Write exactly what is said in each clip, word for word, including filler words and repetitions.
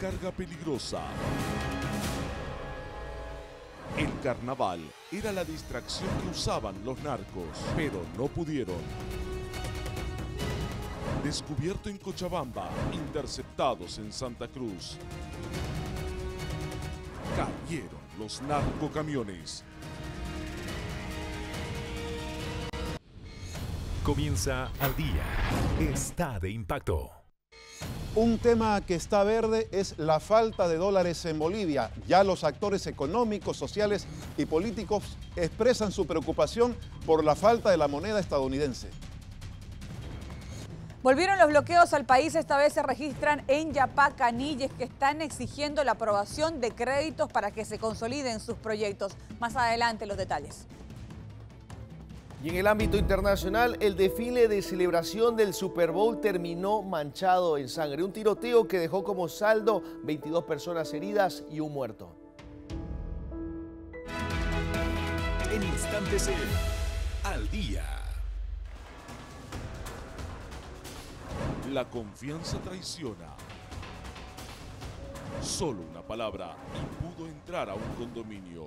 carga peligrosa. El carnaval era la distracción que usaban los narcos, pero no pudieron. Descubierto en Cochabamba, interceptados en Santa Cruz. Cayeron los narcocamiones. Comienza Al Día. Está de impacto. Un tema que está verde es la falta de dólares en Bolivia. Ya los actores económicos, sociales y políticos expresan su preocupación por la falta de la moneda estadounidense. Volvieron los bloqueos al país, esta vez se registran en Yapacaní y es que están exigiendo la aprobación de créditos para que se consoliden sus proyectos. Más adelante los detalles. Y en el ámbito internacional, el desfile de celebración del Super Bowl terminó manchado en sangre. Un tiroteo que dejó como saldo veintidós personas heridas y un muerto. En instantes en Al Día. La confianza traiciona. Solo una palabra y pudo entrar a un condominio.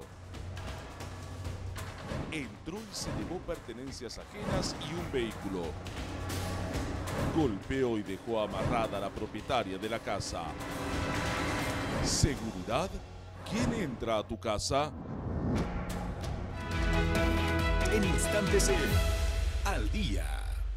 Entró y se llevó pertenencias ajenas y un vehículo. Golpeó y dejó amarrada a la propietaria de la casa. ¿Seguridad? ¿Quién entra a tu casa? En instantes en Al Día.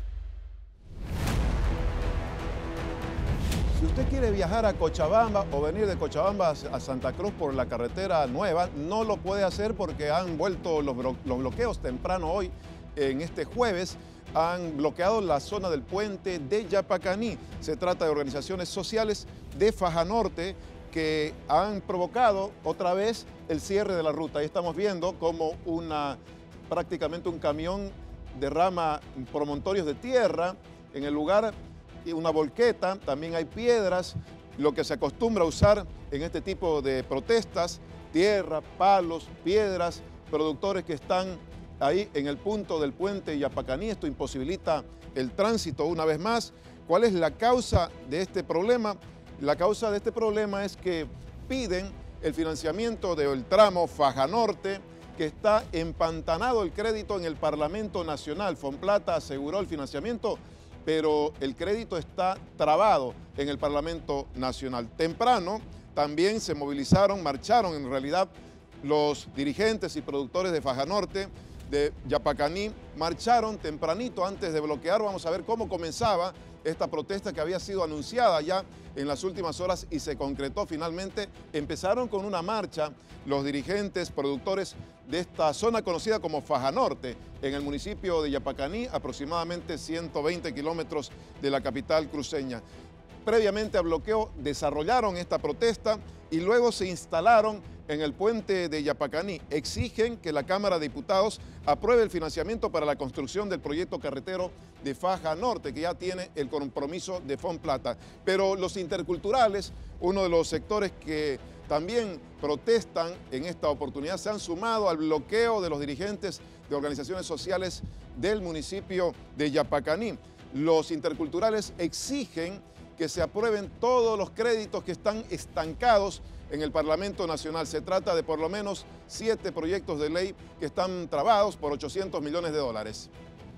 Si usted quiere viajar a Cochabamba o venir de Cochabamba a Santa Cruz por la carretera nueva, no lo puede hacer porque han vuelto los, los bloqueos temprano hoy, en este jueves, han bloqueado la zona del puente de Yapacaní. Se trata de organizaciones sociales de Faja Norte que han provocado otra vez el cierre de la ruta. Ahí estamos viendo como una, prácticamente un camión derrama promontorios de tierra en el lugar. Una volqueta, también hay piedras, lo que se acostumbra a usar en este tipo de protestas, tierra, palos, piedras, productores que están ahí en el punto del puente Yapacaní. Esto imposibilita el tránsito una vez más. ¿Cuál es la causa de este problema? La causa de este problema es que piden el financiamiento del tramo Faja Norte, que está empantanado el crédito en el Parlamento Nacional. Fonplata aseguró el financiamiento, pero el crédito está trabado en el Parlamento Nacional. Temprano también se movilizaron, marcharon en realidad los dirigentes y productores de Faja Norte, de Yapacaní, marcharon tempranito antes de bloquear. Vamos a ver cómo comenzaba esta protesta que había sido anunciada ya en las últimas horas y se concretó finalmente. Empezaron con una marcha los dirigentes, productores de esta zona conocida como Faja Norte, en el municipio de Yapacaní, aproximadamente ciento veinte kilómetros de la capital cruceña. Previamente al bloqueo desarrollaron esta protesta y luego se instalaron en el puente de Yapacaní. Exigen que la Cámara de Diputados apruebe el financiamiento para la construcción del proyecto carretero de Faja Norte, que ya tiene el compromiso de Fonplata. Pero los interculturales, uno de los sectores que también protestan en esta oportunidad, se han sumado al bloqueo de los dirigentes de organizaciones sociales del municipio de Yapacaní. Los interculturales exigen que se aprueben todos los créditos que están estancados en el Parlamento Nacional. Se trata de por lo menos siete proyectos de ley que están trabados por ochocientos millones de dólares.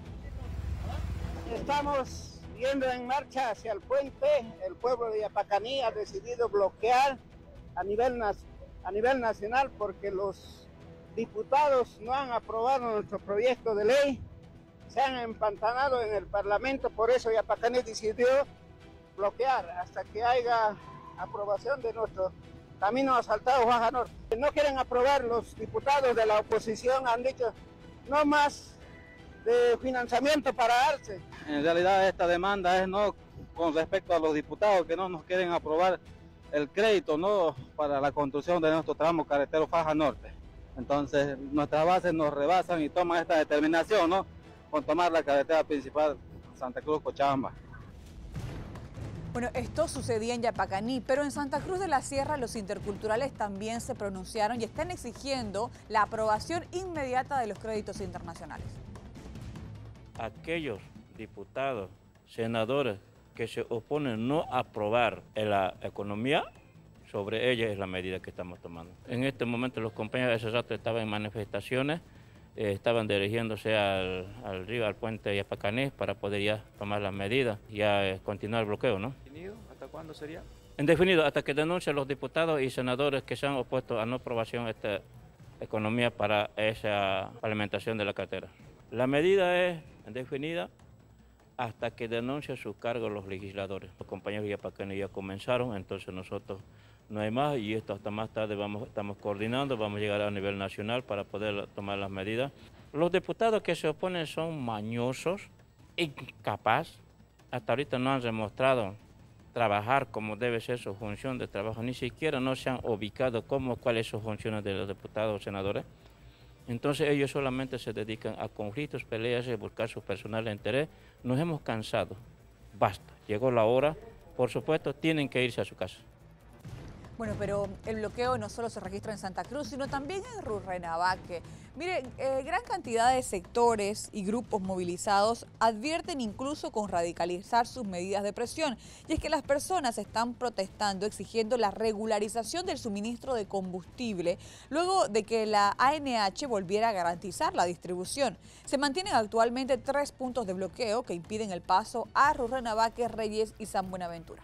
Estamos yendo en marcha hacia el puente. El pueblo de Yapacaní ha decidido bloquear a nivel, a nivel nacional porque los diputados no han aprobado nuestro proyecto de ley. Se han empantanado en el Parlamento, por eso Yapacaní decidió bloquear hasta que haya aprobación de nuestro camino asfaltado Faja Norte. No quieren aprobar, los diputados de la oposición han dicho no más de financiamiento para Arce. En realidad esta demanda es no con respecto a los diputados que no nos quieren aprobar el crédito no para la construcción de nuestro tramo carretero Faja Norte. Entonces nuestras bases nos rebasan y toman esta determinación no con tomar la carretera principal Santa Cruz-Cochabamba. Bueno, esto sucedía en Yapacaní, pero en Santa Cruz de la Sierra los interculturales también se pronunciaron y están exigiendo la aprobación inmediata de los créditos internacionales. Aquellos diputados, senadores que se oponen no a aprobar la economía, sobre ellos es la medida que estamos tomando. En este momento los compañeros de ese rato estaban en manifestaciones, eh, estaban dirigiéndose al, al río, al puente Yapacaní para poder ya tomar las medidas y ya eh, continuar el bloqueo, ¿no? ¿Hasta cuándo sería? Indefinido, hasta que denuncien los diputados y senadores que se han opuesto a no aprobación de esta economía para esa alimentación de la cartera. La medida es indefinida hasta que denuncien sus cargos los legisladores. Los compañeros de Yapacaní ya comenzaron, entonces nosotros no hay más y esto hasta más tarde vamos, estamos coordinando, vamos a llegar a nivel nacional para poder tomar las medidas. Los diputados que se oponen son mañosos, incapaces, hasta ahorita no han demostrado trabajar como debe ser su función de trabajo, ni siquiera no se han ubicado como cuáles son sus funciones de los diputados o senadores. Entonces ellos solamente se dedican a conflictos, peleas y buscar su personal interés. Nos hemos cansado, basta, llegó la hora, por supuesto tienen que irse a su casa. Bueno, pero el bloqueo no solo se registra en Santa Cruz, sino también en Rurrenabaque. Mire, eh, gran cantidad de sectores y grupos movilizados advierten incluso con radicalizar sus medidas de presión. Y es que las personas están protestando exigiendo la regularización del suministro de combustible luego de que la A N H volviera a garantizar la distribución. Se mantienen actualmente tres puntos de bloqueo que impiden el paso a Rurrenabaque, Reyes y San Buenaventura.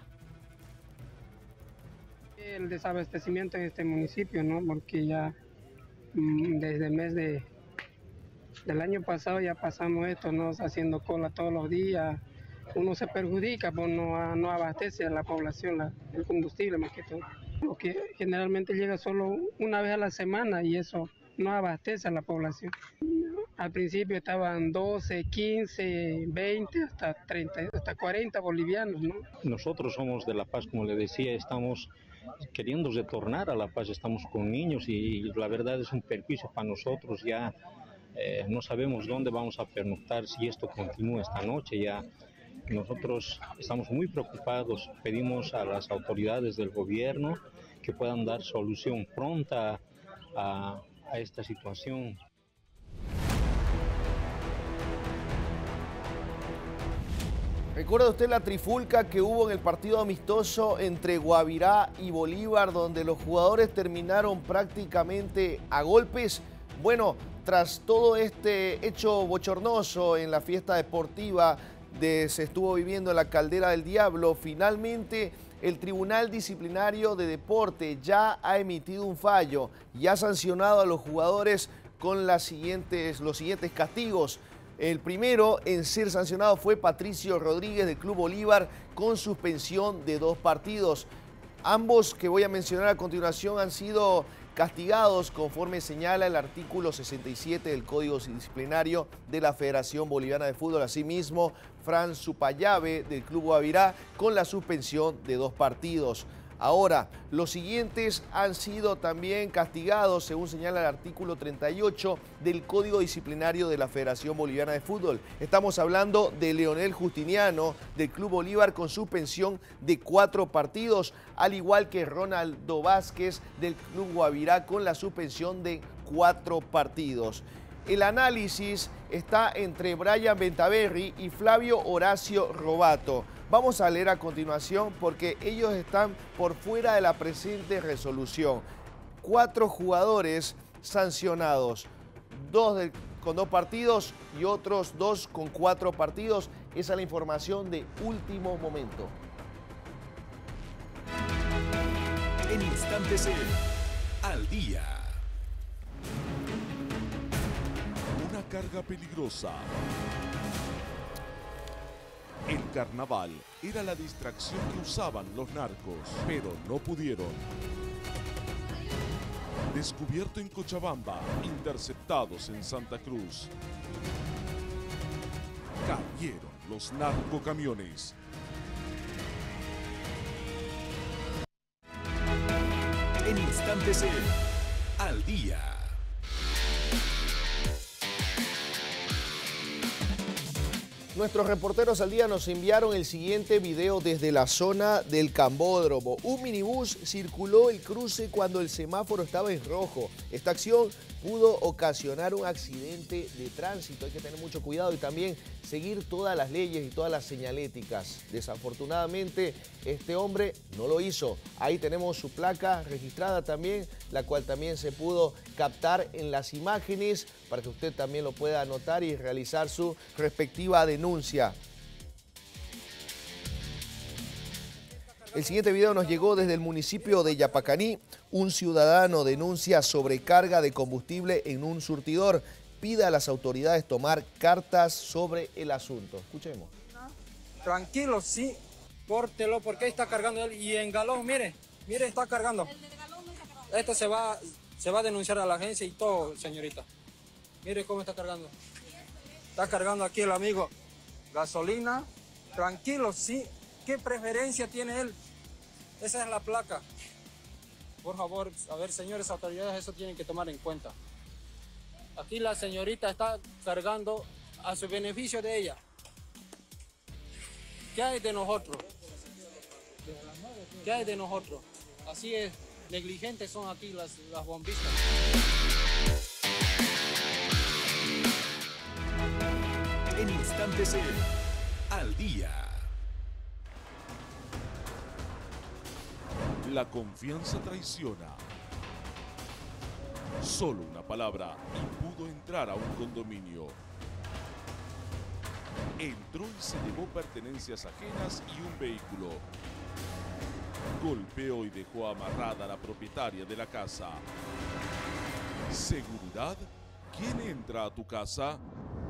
El desabastecimiento en este municipio, ¿no? Porque ya mmm, desde el mes de, del año pasado ya pasamos esto, ¿no? Haciendo cola todos los días. Uno se perjudica, pues no, no abastece a la población la, el combustible más que todo. Porque generalmente llega solo una vez a la semana y eso no abastece a la población. Al principio estaban doce, quince, veinte, hasta treinta, hasta cuarenta bolivianos, ¿no? Nosotros somos de La Paz, como le decía, estamos queriendo retornar a La Paz, estamos con niños y la verdad es un perjuicio para nosotros. Ya eh, no sabemos dónde vamos a pernoctar si esto continúa esta noche. Ya nosotros estamos muy preocupados, pedimos a las autoridades del gobierno que puedan dar solución pronta a, a esta situación. ¿Recuerda usted la trifulca que hubo en el partido amistoso entre Guavirá y Bolívar, donde los jugadores terminaron prácticamente a golpes? Bueno, tras todo este hecho bochornoso en la fiesta deportiva que se estuvo viviendo en la Caldera del Diablo, finalmente el Tribunal Disciplinario de Deporte ya ha emitido un fallo y ha sancionado a los jugadores con las siguientes, los siguientes castigos. El primero en ser sancionado fue Patricio Rodríguez del Club Bolívar con suspensión de dos partidos. Ambos que voy a mencionar a continuación han sido castigados conforme señala el artículo sesenta y siete del Código Disciplinario de la Federación Boliviana de Fútbol. Asimismo, Fran Supayave del Club Guavirá con la suspensión de dos partidos. Ahora, los siguientes han sido también castigados, según señala el artículo treinta y ocho del Código Disciplinario de la Federación Boliviana de Fútbol. Estamos hablando de Leonel Justiniano, del Club Bolívar, con suspensión de cuatro partidos, al igual que Ronaldo Vázquez, del Club Guavirá, con la suspensión de cuatro partidos. El análisis está entre Brian Bentaberri y Flavio Horacio Robato. Vamos a leer a continuación porque ellos están por fuera de la presente resolución. Cuatro jugadores sancionados, dos de, con dos partidos y otros dos con cuatro partidos. Esa es la información de último momento. En instantes en Al Día. Una carga peligrosa. El carnaval era la distracción que usaban los narcos, pero no pudieron. Descubierto en Cochabamba, interceptados en Santa Cruz. Cayeron los narcocamiones. En instantes en Al Día. Nuestros reporteros al día nos enviaron el siguiente video desde la zona del Cambódromo. Un minibús circuló el cruce cuando el semáforo estaba en rojo. Esta acción pudo ocasionar un accidente de tránsito. Hay que tener mucho cuidado y también seguir todas las leyes y todas las señaléticas. Desafortunadamente, este hombre no lo hizo. Ahí tenemos su placa registrada también, la cual también se pudo captar en las imágenes para que usted también lo pueda anotar y realizar su respectiva denuncia. El siguiente video nos llegó desde el municipio de Yapacaní. Un ciudadano denuncia sobrecarga de combustible en un surtidor. Pide a las autoridades tomar cartas sobre el asunto. Escuchemos. Tranquilo, sí, córtelo porque ahí está cargando él. Y en galón, mire, mire, está cargando. Esto se va, se va a denunciar a la agencia y todo, señorita. Mire cómo está cargando. Está cargando aquí el amigo. Gasolina, tranquilo, sí. ¿Qué preferencia tiene él? Esa es la placa. Por favor, a ver, señores autoridades, eso tienen que tomar en cuenta. Aquí la señorita está cargando a su beneficio de ella. ¿Qué hay de nosotros? ¿Qué hay de nosotros? Así es, negligentes son aquí las, las bombistas. En instantes en Al Día. La confianza traiciona. Solo una palabra y pudo entrar a un condominio. Entró y se llevó pertenencias ajenas y un vehículo. Golpeó y dejó amarrada a la propietaria de la casa. ¿Seguridad? ¿Quién entra a tu casa?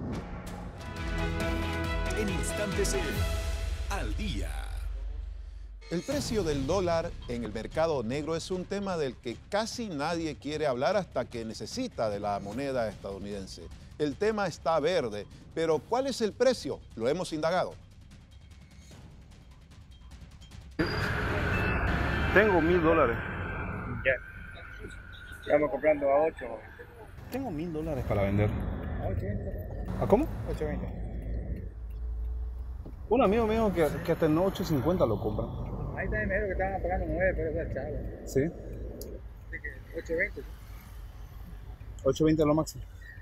En instantes en Al Día. El precio del dólar en el mercado negro es un tema del que casi nadie quiere hablar hasta que necesita de la moneda estadounidense. El tema está verde, pero ¿cuál es el precio? Lo hemos indagado. Tengo mil dólares. Ya. Estamos comprando a ocho. Tengo mil dólares para vender. ¿A ocho veinte? ¿A cómo? ocho veinte. Un amigo mío que, que hasta en ocho cincuenta lo compra. Ahí está el mejor que estaban pagando nueve, pero eso es chavo. Sí. Así que ocho veinte. ocho veinte es lo máximo.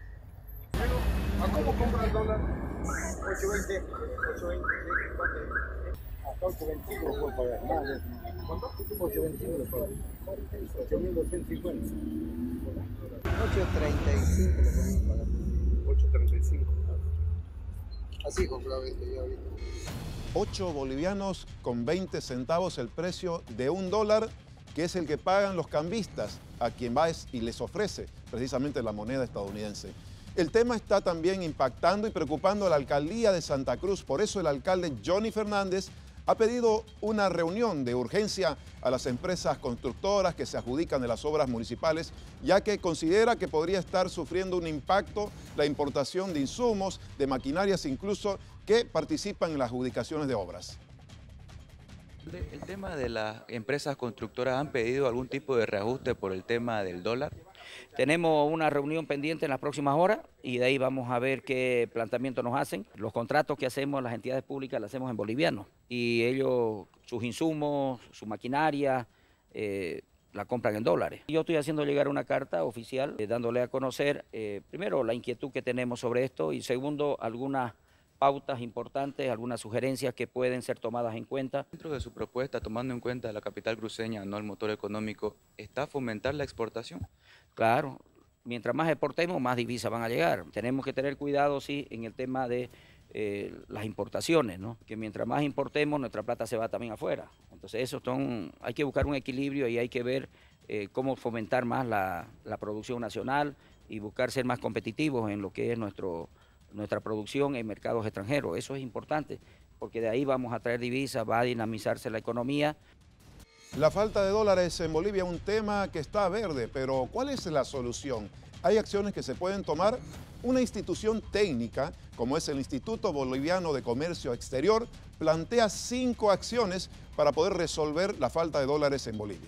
¿A cómo compra el dólar? ocho veinte. ocho veinte. Hasta ocho veinticinco lo puedo pagar. Más de eso. ¿Cuánto? ocho veinticinco lo puedo pagar. ocho mil doscientos cincuenta. ocho treinta y cinco lo podemos pagar. ocho treinta y cinco. Así compraba esto yo ahorita. ocho bolivianos con veinte centavos el precio de un dólar, que es el que pagan los cambistas a quien va y les ofrece precisamente la moneda estadounidense. El tema está también impactando y preocupando a la alcaldía de Santa Cruz. Por eso el alcalde Johnny Fernández ha pedido una reunión de urgencia a las empresas constructoras que se adjudican de las obras municipales, ya que considera que podría estar sufriendo un impacto la importación de insumos, de maquinarias incluso, que participan en las adjudicaciones de obras. El tema de las empresas constructoras, ¿han pedido algún tipo de reajuste por el tema del dólar? Tenemos una reunión pendiente en las próximas horas y de ahí vamos a ver qué planteamiento nos hacen. Los contratos que hacemos las entidades públicas los hacemos en boliviano y ellos, sus insumos, su maquinaria, eh, la compran en dólares. Yo estoy haciendo llegar una carta oficial eh, dándole a conocer, eh, primero, la inquietud que tenemos sobre esto y segundo, algunas pautas importantes, algunas sugerencias que pueden ser tomadas en cuenta. Dentro de su propuesta, tomando en cuenta la capital cruceña, no el motor económico, ¿está fomentar la exportación? Claro, mientras más exportemos, más divisas van a llegar. Tenemos que tener cuidado, sí, en el tema de eh, las importaciones, ¿no? Que mientras más importemos, nuestra plata se va también afuera. Entonces, eso son, hay que buscar un equilibrio y hay que ver eh, cómo fomentar más la, la producción nacional y buscar ser más competitivos en lo que es nuestro nuestra producción en mercados extranjeros. Eso es importante, porque de ahí vamos a traer divisas, va a dinamizarse la economía. La falta de dólares en Bolivia es un tema que está verde, pero ¿cuál es la solución? Hay acciones que se pueden tomar. Una institución técnica, como es el Instituto Boliviano de Comercio Exterior, plantea cinco acciones para poder resolver la falta de dólares en Bolivia.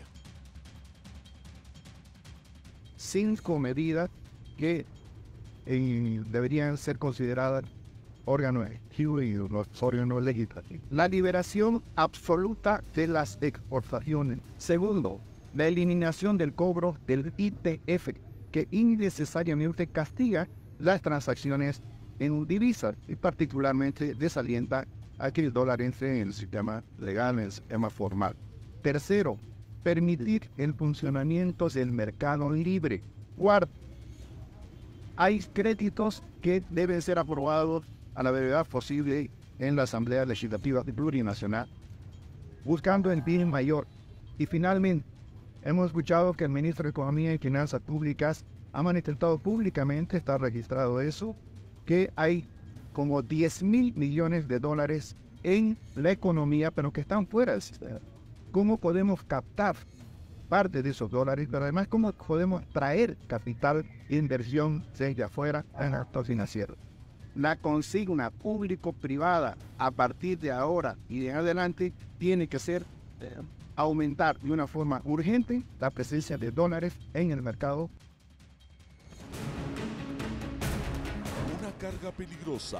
Cinco medidas que eh, deberían ser consideradas órganos ejecutivos, los órganos legislativos. La liberación absoluta de las exportaciones. Segundo, la eliminación del cobro del I T F, que que innecesariamente castiga las transacciones en divisas y particularmente desalienta a que el dólar entre en el sistema legal, en el sistema formal. Tercero, permitir el funcionamiento del mercado libre. Cuarto, hay créditos que deben ser aprobados a la brevedad posible en la Asamblea Legislativa Plurinacional, buscando el bien mayor. Y finalmente, hemos escuchado que el ministro de Economía y Finanzas Públicas ha manifestado públicamente, está registrado eso, que hay como diez mil millones de dólares en la economía, pero que están fuera del sistema. ¿Cómo podemos captar parte de esos dólares, pero además cómo podemos traer capital e inversión desde afuera en el actor financiero? La consigna público-privada a partir de ahora y de adelante tiene que ser eh, aumentar de una forma urgente la presencia de dólares en el mercado. Una carga peligrosa.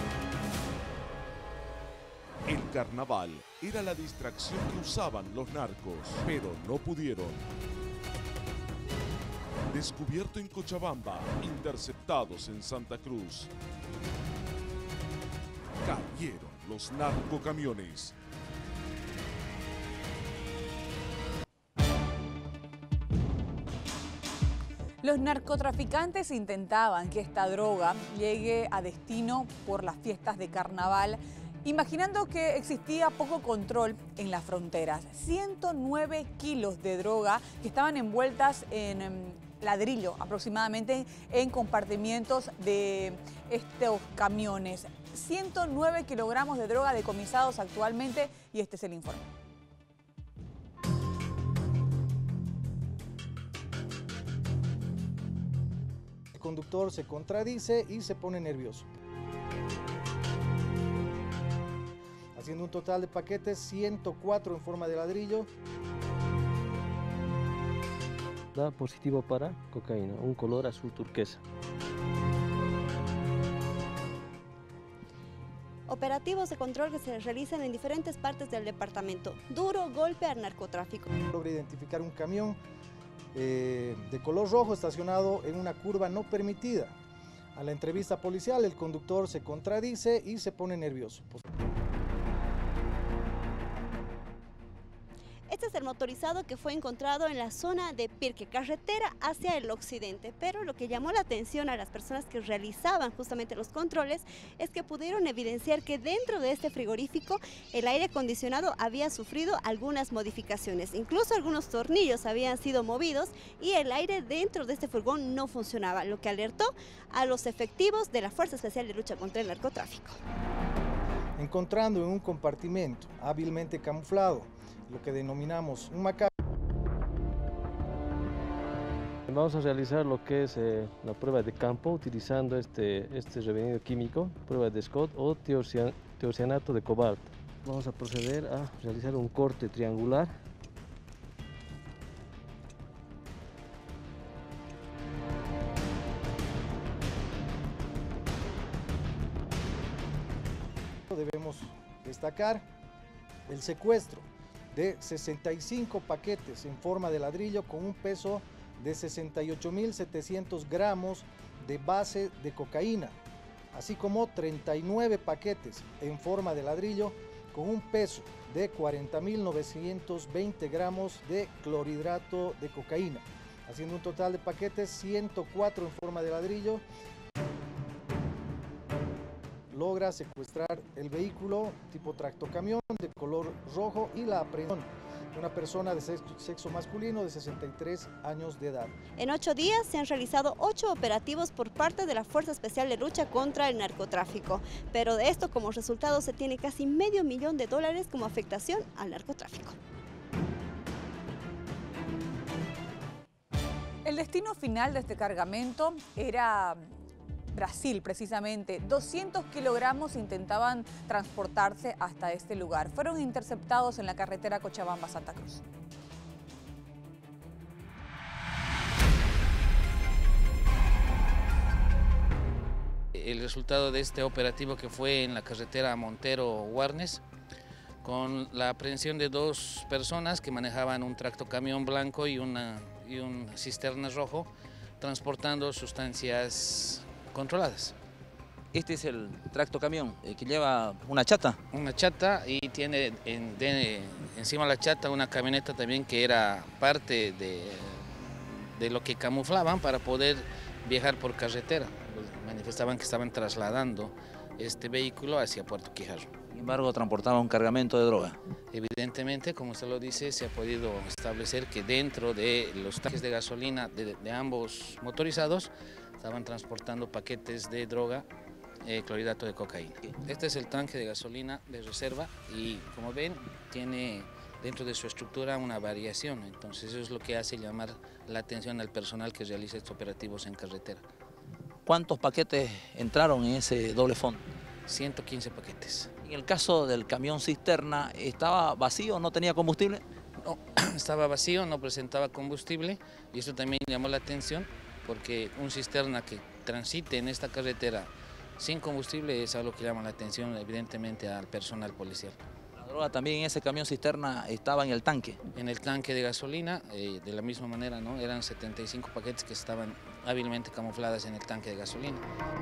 El carnaval era la distracción que usaban los narcos, pero no pudieron. Descubierto en Cochabamba, interceptados en Santa Cruz. Cayeron los narcocamiones. Los narcotraficantes intentaban que esta droga llegue a destino por las fiestas de carnaval, imaginando que existía poco control en las fronteras. ciento nueve kilos de droga que estaban envueltas en ladrillo, aproximadamente en compartimientos de estos camiones. ciento nueve kilogramos de droga decomisados actualmente, y este es el informe. El conductor se contradice y se pone nervioso. Haciendo un total de paquetes, ciento cuatro en forma de ladrillo. Da positivo para cocaína, un color azul turquesa. Operativos de control que se realizan en diferentes partes del departamento. Duro golpe al narcotráfico. Logra identificar un camión eh, de color rojo estacionado en una curva no permitida. A la entrevista policial, el conductor se contradice y se pone nervioso. Este es el motorizado que fue encontrado en la zona de Pirque, carretera hacia el occidente, pero lo que llamó la atención a las personas que realizaban justamente los controles es que pudieron evidenciar que dentro de este frigorífico el aire acondicionado había sufrido algunas modificaciones, incluso algunos tornillos habían sido movidos y el aire dentro de este furgón no funcionaba, lo que alertó a los efectivos de la Fuerza Especial de Lucha contra el Narcotráfico. Encontrando en un compartimento hábilmente camuflado lo que denominamos un macaco. Vamos a realizar lo que es eh, la prueba de campo utilizando este, este revenido químico, prueba de Scott o tiocian, tiocianato de cobalto. Vamos a proceder a realizar un corte triangular. Debemos destacar el secuestro de sesenta y cinco paquetes en forma de ladrillo con un peso de sesenta y ocho mil setecientos gramos de base de cocaína, así como treinta y nueve paquetes en forma de ladrillo con un peso de cuarenta mil novecientos veinte gramos de clorhidrato de cocaína, haciendo un total de paquetes ciento cuatro en forma de ladrillo. Logra secuestrar el vehículo tipo tractocamión de color rojo y la aprehensión de una persona de sexo, sexo masculino de sesenta y tres años de edad. En ocho días se han realizado ocho operativos por parte de la Fuerza Especial de Lucha contra el Narcotráfico, pero de esto como resultado se tiene casi medio millón de dólares como afectación al narcotráfico. El destino final de este cargamento era Brasil, precisamente. doscientos kilogramos intentaban transportarse hasta este lugar. Fueron interceptados en la carretera Cochabamba-Santa Cruz. El resultado de este operativo que fue en la carretera Montero-Warnes, con la aprehensión de dos personas que manejaban un tractocamión blanco y, una, y un cisterna rojo, transportando sustancias controladas. Este es el tractocamión eh, que lleva una chata. Una chata y tiene en, de, encima de la chata una camioneta también que era parte de, de lo que camuflaban para poder viajar por carretera. Manifestaban que estaban trasladando este vehículo hacia Puerto Quijarro. Sin embargo, transportaba un cargamento de droga. Evidentemente, como usted lo dice, se ha podido establecer que dentro de los tanques de gasolina de, de ambos motorizados estaban transportando paquetes de droga, eh, clorhidrato de cocaína. Este es el tanque de gasolina de reserva y, como ven, tiene dentro de su estructura una variación. Entonces, eso es lo que hace llamar la atención al personal que realiza estos operativos en carretera. ¿Cuántos paquetes entraron en ese doble fondo? ciento quince paquetes. En el caso del camión cisterna, ¿estaba vacío, no tenía combustible? No, estaba vacío, no presentaba combustible y eso también llamó la atención porque un cisterna que transite en esta carretera sin combustible es algo que llama la atención evidentemente al personal policial. ¿La droga también en ese camión cisterna estaba en el tanque? En el tanque de gasolina, eh, de la misma manera, ¿no? Eran setenta y cinco paquetes que estaban hábilmente camufladas en el tanque de gasolina.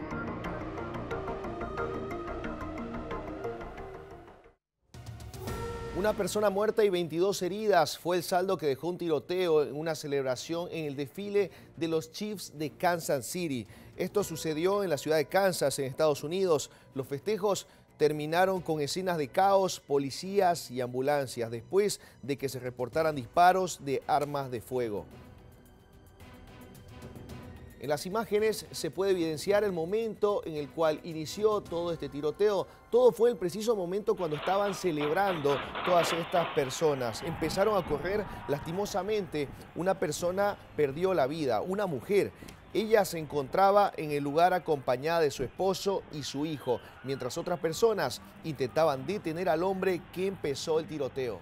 Una persona muerta y veintidós heridas fue el saldo que dejó un tiroteo en una celebración en el desfile de los Chiefs de Kansas City. Esto sucedió en la ciudad de Kansas, en Estados Unidos. Los festejos terminaron con escenas de caos, policías y ambulancias, después de que se reportaran disparos de armas de fuego. En las imágenes se puede evidenciar el momento en el cual inició todo este tiroteo. Todo fue el preciso momento cuando estaban celebrando todas estas personas. Empezaron a correr lastimosamente. Una persona perdió la vida, una mujer. Ella se encontraba en el lugar acompañada de su esposo y su hijo, mientras otras personas intentaban detener al hombre que empezó el tiroteo.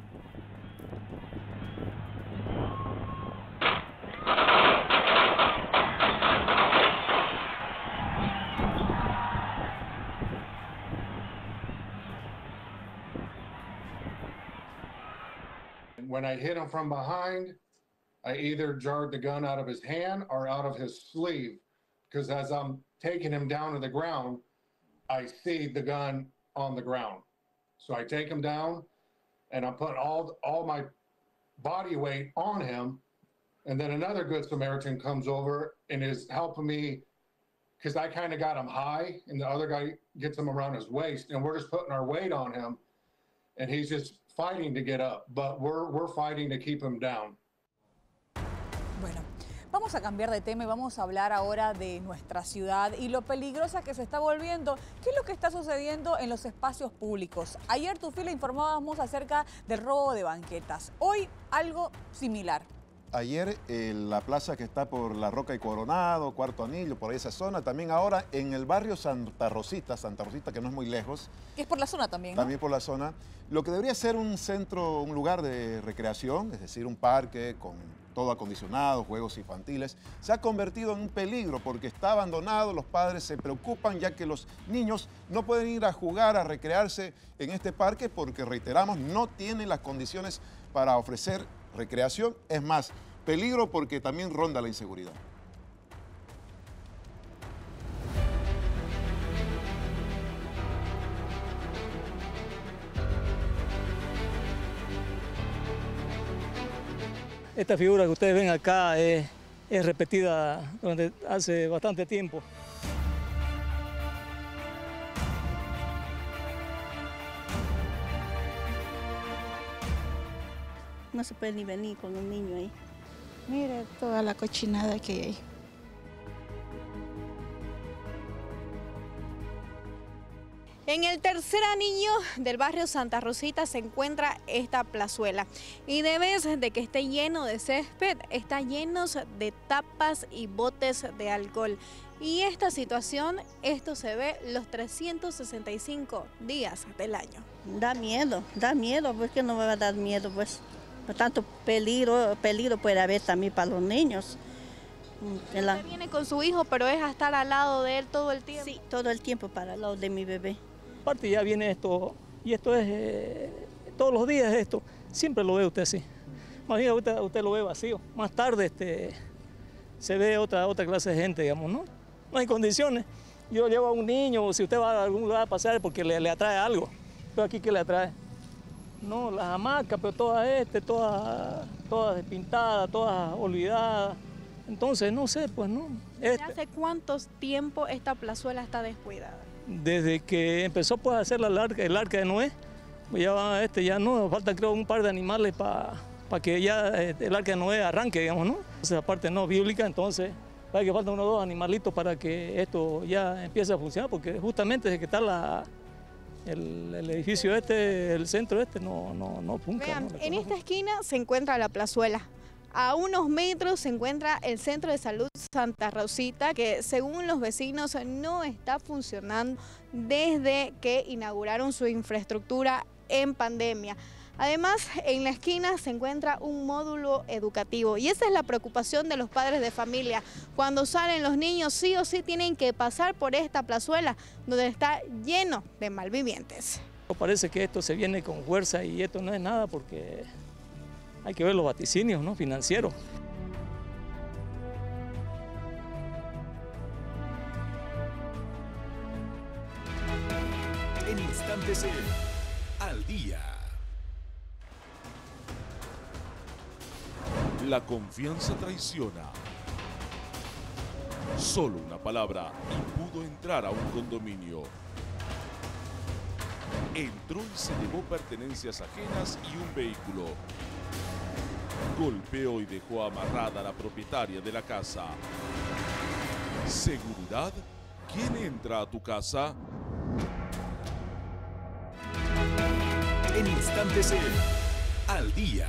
When I hit him from behind, I either jarred the gun out of his hand or out of his sleeve, because as I'm taking him down to the ground, I see the gun on the ground. So I take him down and I'm putting all, all my body weight on him. And then another Good Samaritan comes over and is helping me because I kind of got him high and the other guy gets him around his waist and we're just putting our weight on him and he's just fighting to get up, but we're, we're fighting to keep him down. Bueno, vamos a cambiar de tema y vamos a hablar ahora de nuestra ciudad y lo peligrosa que se está volviendo. ¿Qué es lo que está sucediendo en los espacios públicos? Ayer, Tufila, informábamos acerca del robo de banquetas. Hoy, algo similar. Ayer en la plaza que está por La Roca y Coronado, Cuarto Anillo, por esa zona. También ahora en el barrio Santa Rosita, Santa Rosita que no es muy lejos. Que es por la zona también, ¿no? También por la zona. Lo que debería ser un centro, un lugar de recreación, es decir, un parque con todo acondicionado, juegos infantiles, se ha convertido en un peligro porque está abandonado, los padres se preocupan ya que los niños no pueden ir a jugar, a recrearse en este parque porque, reiteramos, no tienen las condiciones para ofrecer recreación. Es más, peligro porque también ronda la inseguridad. Esta figura que ustedes ven acá es, es repetida durante hace bastante tiempo. No se puede ni venir con un niño ahí. Mire toda la cochinada que hay. En el tercer anillo del barrio Santa Rosita se encuentra esta plazuela y de vez de que esté lleno de césped, está lleno de tapas y botes de alcohol. Y esta situación, esto se ve los trescientos sesenta y cinco días del año. Da miedo, da miedo, pues que no me va a dar miedo, pues. Por tanto peligro, peligro puede haber también para los niños. La... Usted viene con su hijo, pero es a estar al lado de él todo el tiempo. Sí, todo el tiempo para el lado de mi bebé. Aparte ya viene esto, y esto es, eh, todos los días esto, siempre lo ve usted así. Más bien usted, usted lo ve vacío. Más tarde este, se ve otra, otra clase de gente, digamos, ¿no? No hay condiciones. Yo llevo a un niño, o si usted va a algún lugar a pasar porque le, le atrae algo. Pero aquí, ¿qué le atrae? No, las hamacas, pero todas este, todas, todas despintadas, todas olvidadas. Entonces, no sé, pues no. ¿Desde hace cuánto tiempo esta plazuela está descuidada? Desde que empezó pues, a hacer la arca, el arca de Noé, pues ya, va, este, ya no, falta creo un par de animales para pa que ya este, el arca de Noé arranque, digamos, ¿no? Esa parte no bíblica, entonces hay que faltan unos dos animalitos para que esto ya empiece a funcionar, porque justamente desde que está la, el, el edificio este, el centro este, no, no, no punca. Vean, ¿no? en esta esquina se encuentra la plazuela. A unos metros se encuentra el Centro de Salud Santa Rosita, que según los vecinos no está funcionando desde que inauguraron su infraestructura en pandemia. Además, en la esquina se encuentra un módulo educativo y esa es la preocupación de los padres de familia. Cuando salen los niños sí o sí tienen que pasar por esta plazuela donde está lleno de malvivientes. Parece que esto se viene con fuerza y esto no es nada porque hay que ver los vaticinios, ¿no? Financieros. En instantes en Al Día. La confianza traiciona. Solo una palabra y pudo entrar a un condominio. Entró y se llevó pertenencias ajenas y un vehículo. Golpeó y dejó amarrada a la propietaria de la casa. ¿Seguridad? ¿Quién entra a tu casa? En instantes en Al Día.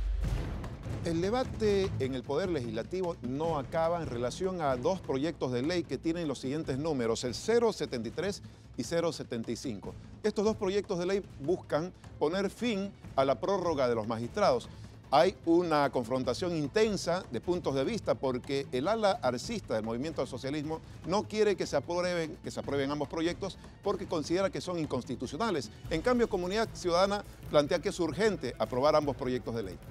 El debate en el Poder Legislativo no acaba en relación a dos proyectos de ley que tienen los siguientes números, el cero setenta y tres y cero setenta y cinco. Estos dos proyectos de ley buscan poner fin a la prórroga de los magistrados. Hay una confrontación intensa de puntos de vista porque el ala arcista del movimiento al socialismo no quiere que se aprueben, que se aprueben ambos proyectos porque considera que son inconstitucionales. En cambio, Comunidad Ciudadana plantea que es urgente aprobar ambos proyectos de ley.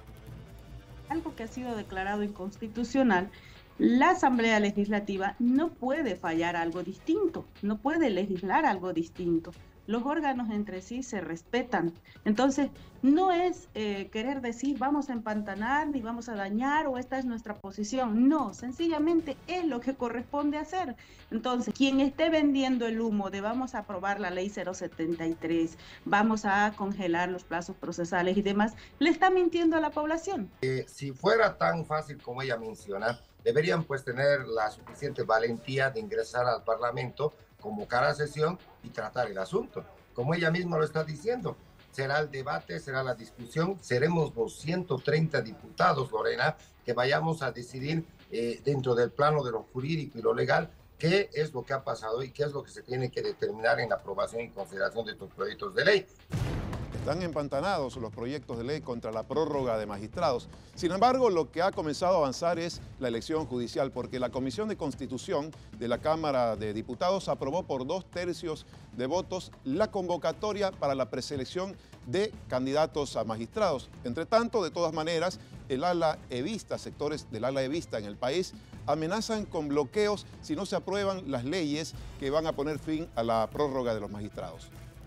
Algo que ha sido declarado inconstitucional, la Asamblea Legislativa no puede fallar algo distinto, no puede legislar algo distinto. Los órganos entre sí se respetan. Entonces, no es eh, querer decir vamos a empantanar ni vamos a dañar o esta es nuestra posición. No, sencillamente es lo que corresponde hacer. Entonces, quien esté vendiendo el humo de vamos a aprobar la ley cero setenta y tres, vamos a congelar los plazos procesales y demás, le está mintiendo a la población. Eh, si fuera tan fácil como ella menciona, deberían pues tener la suficiente valentía de ingresar al Parlamento, convocar a sesión y tratar el asunto. Como ella misma lo está diciendo, será el debate, será la discusión, seremos los ciento treinta diputados, Lorena, que vayamos a decidir eh, dentro del plano de lo jurídico y lo legal qué es lo que ha pasado y qué es lo que se tiene que determinar en la aprobación y consideración de estos proyectos de ley. Están empantanados los proyectos de ley contra la prórroga de magistrados. Sin embargo, lo que ha comenzado a avanzar es la elección judicial, porque la Comisión de Constitución de la Cámara de Diputados aprobó por dos tercios de votos la convocatoria para la preselección de candidatos a magistrados. Entre tanto, de todas maneras, el ala evista, sectores del ala evista en el país, amenazan con bloqueos si no se aprueban las leyes que van a poner fin a la prórroga de los magistrados.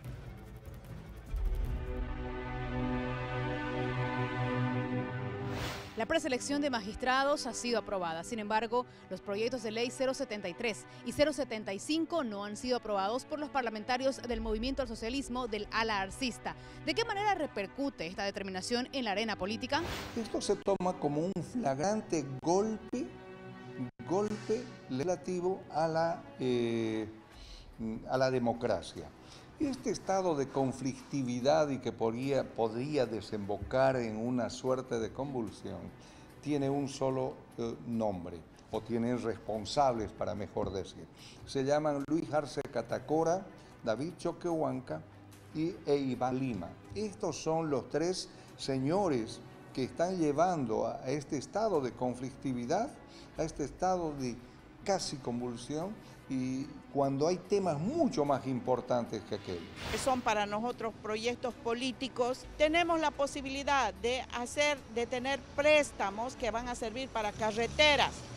La preselección de magistrados ha sido aprobada. Sin embargo, los proyectos de ley cero setenta y tres y cero setenta y cinco no han sido aprobados por los parlamentarios del Movimiento al Socialismo del ala arcista. ¿De qué manera repercute esta determinación en la arena política? Esto se toma como un flagrante golpe, golpe relativo a la, eh, a la democracia. Este estado de conflictividad y que podría, podría desembocar en una suerte de convulsión tiene un solo eh, nombre, o tienen responsables, para mejor decir. Se llaman Luis Arce Catacora, David Choquehuanca y e Iván Lima. Estos son los tres señores que están llevando a este estado de conflictividad, a este estado de casi convulsión, y cuando hay temas mucho más importantes que aquellos. Son para nosotros proyectos políticos. Tenemos la posibilidad de hacer, de tener préstamos que van a servir para carreteras,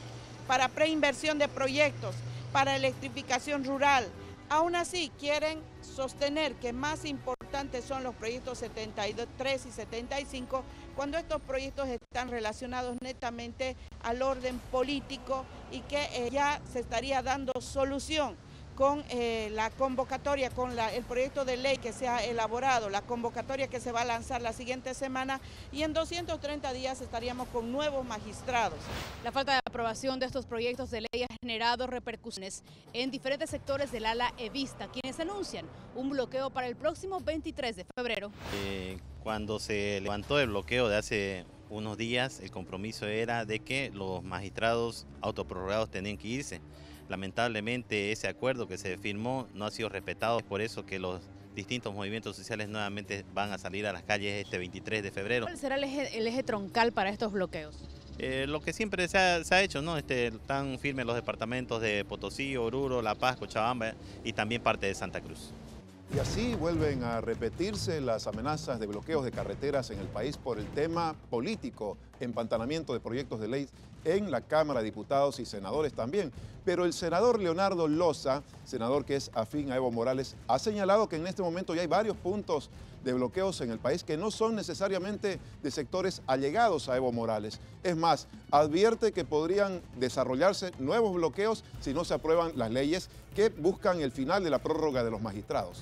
para preinversión de proyectos, para electrificación rural. Aún así, quieren sostener que más importantes son los proyectos setenta y tres y setenta y cinco, cuando estos proyectos están relacionados netamente al orden político y que eh, ya se estaría dando solución con eh, la convocatoria, con la, el proyecto de ley que se ha elaborado, la convocatoria que se va a lanzar la siguiente semana, y en doscientos treinta días estaríamos con nuevos magistrados. La falta de aprobación de estos proyectos de ley ha generado repercusiones en diferentes sectores del ala evista, quienes anuncian un bloqueo para el próximo veintitrés de febrero. Eh, cuando se levantó el bloqueo de hace unos días, el compromiso era de que los magistrados autoprorrogados tenían que irse. Lamentablemente ese acuerdo que se firmó no ha sido respetado, es por eso que los distintos movimientos sociales nuevamente van a salir a las calles este veintitrés de febrero. ¿Cuál será el eje, el eje troncal para estos bloqueos? Eh, lo que siempre se ha, se ha hecho, ¿no? Este, están firmes los departamentos de Potosí, Oruro, La Paz, Cochabamba y también parte de Santa Cruz. Y así vuelven a repetirse las amenazas de bloqueos de carreteras en el país por el tema político, empantanamiento de proyectos de ley en la Cámara de Diputados y senadores también. Pero el senador Leonardo Loza, senador que es afín a Evo Morales, ha señalado que en este momento ya hay varios puntos de bloqueos en el país que no son necesariamente de sectores allegados a Evo Morales. Es más, advierte que podrían desarrollarse nuevos bloqueos si no se aprueban las leyes que buscan el final de la prórroga de los magistrados.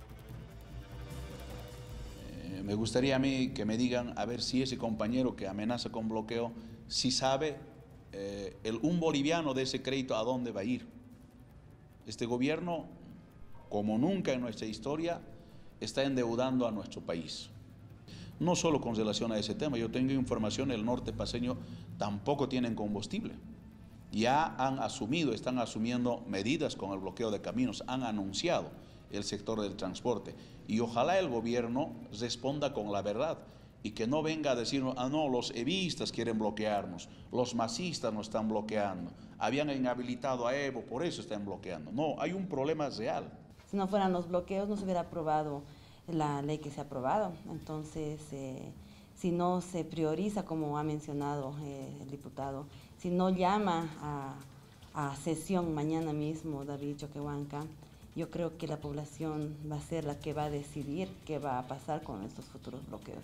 Eh, me gustaría a mí que me digan a ver si ese compañero que amenaza con bloqueo, si sabe eh, el, un boliviano de ese crédito a dónde va a ir. Este gobierno, como nunca en nuestra historia, está endeudando a nuestro país. No solo con relación a ese tema, yo tengo información, el norte paceño tampoco tienen combustible. Ya han asumido, están asumiendo medidas con el bloqueo de caminos, han anunciado el sector del transporte. Y ojalá el gobierno responda con la verdad y que no venga a decirnos, ah no, los evistas quieren bloquearnos, los masistas nos están bloqueando, habían inhabilitado a Evo, por eso están bloqueando. No, hay un problema real. Si no fueran los bloqueos, no se hubiera aprobado la ley que se ha aprobado. Entonces, eh, si no se prioriza, como ha mencionado eh, el diputado, si no llama a, a sesión mañana mismo David Choquehuanca, yo creo que la población va a ser la que va a decidir qué va a pasar con estos futuros bloqueos.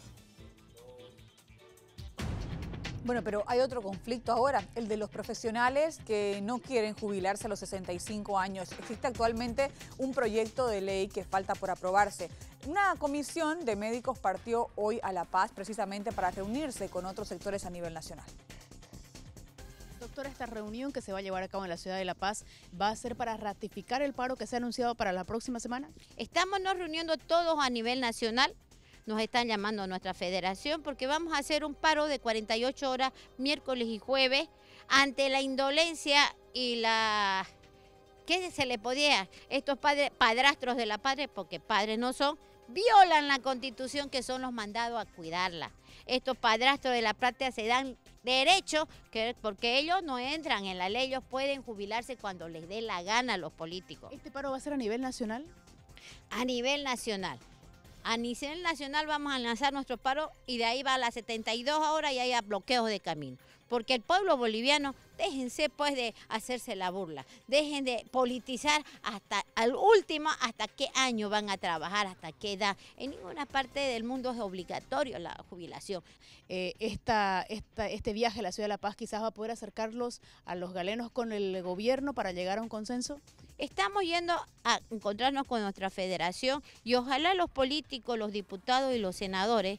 Bueno, pero hay otro conflicto ahora, el de los profesionales que no quieren jubilarse a los sesenta y cinco años. Existe actualmente un proyecto de ley que falta por aprobarse. Una comisión de médicos partió hoy a La Paz precisamente para reunirse con otros sectores a nivel nacional. Doctora, esta reunión que se va a llevar a cabo en la ciudad de La Paz va a ser para ratificar el paro que se ha anunciado para la próxima semana. Estamos nos reuniendo todos a nivel nacional. Nos están llamando a nuestra federación porque vamos a hacer un paro de cuarenta y ocho horas miércoles y jueves ante la indolencia y la... ¿Qué se le podía? Estos padres, padrastros de la patria, porque padres no son, violan la Constitución, que son los mandados a cuidarla. Estos padrastros de la patria se dan derecho que, porque ellos no entran en la ley, ellos pueden jubilarse cuando les dé la gana a los políticos. ¿Este paro va a ser a nivel nacional? A nivel nacional. A nivel nacional vamos a lanzar nuestro paro y de ahí va a las setenta y dos horas y hay bloqueos de camino. Porque el pueblo boliviano, déjense pues de hacerse la burla, dejen de politizar hasta al último, hasta qué año van a trabajar, hasta qué edad. En ninguna parte del mundo es obligatorio la jubilación. Eh, esta, esta, este viaje a la ciudad de La Paz quizás va a poder acercarlos a los galenos con el gobierno para llegar a un consenso. Estamos yendo a encontrarnos con nuestra federación y ojalá los políticos, los diputados y los senadores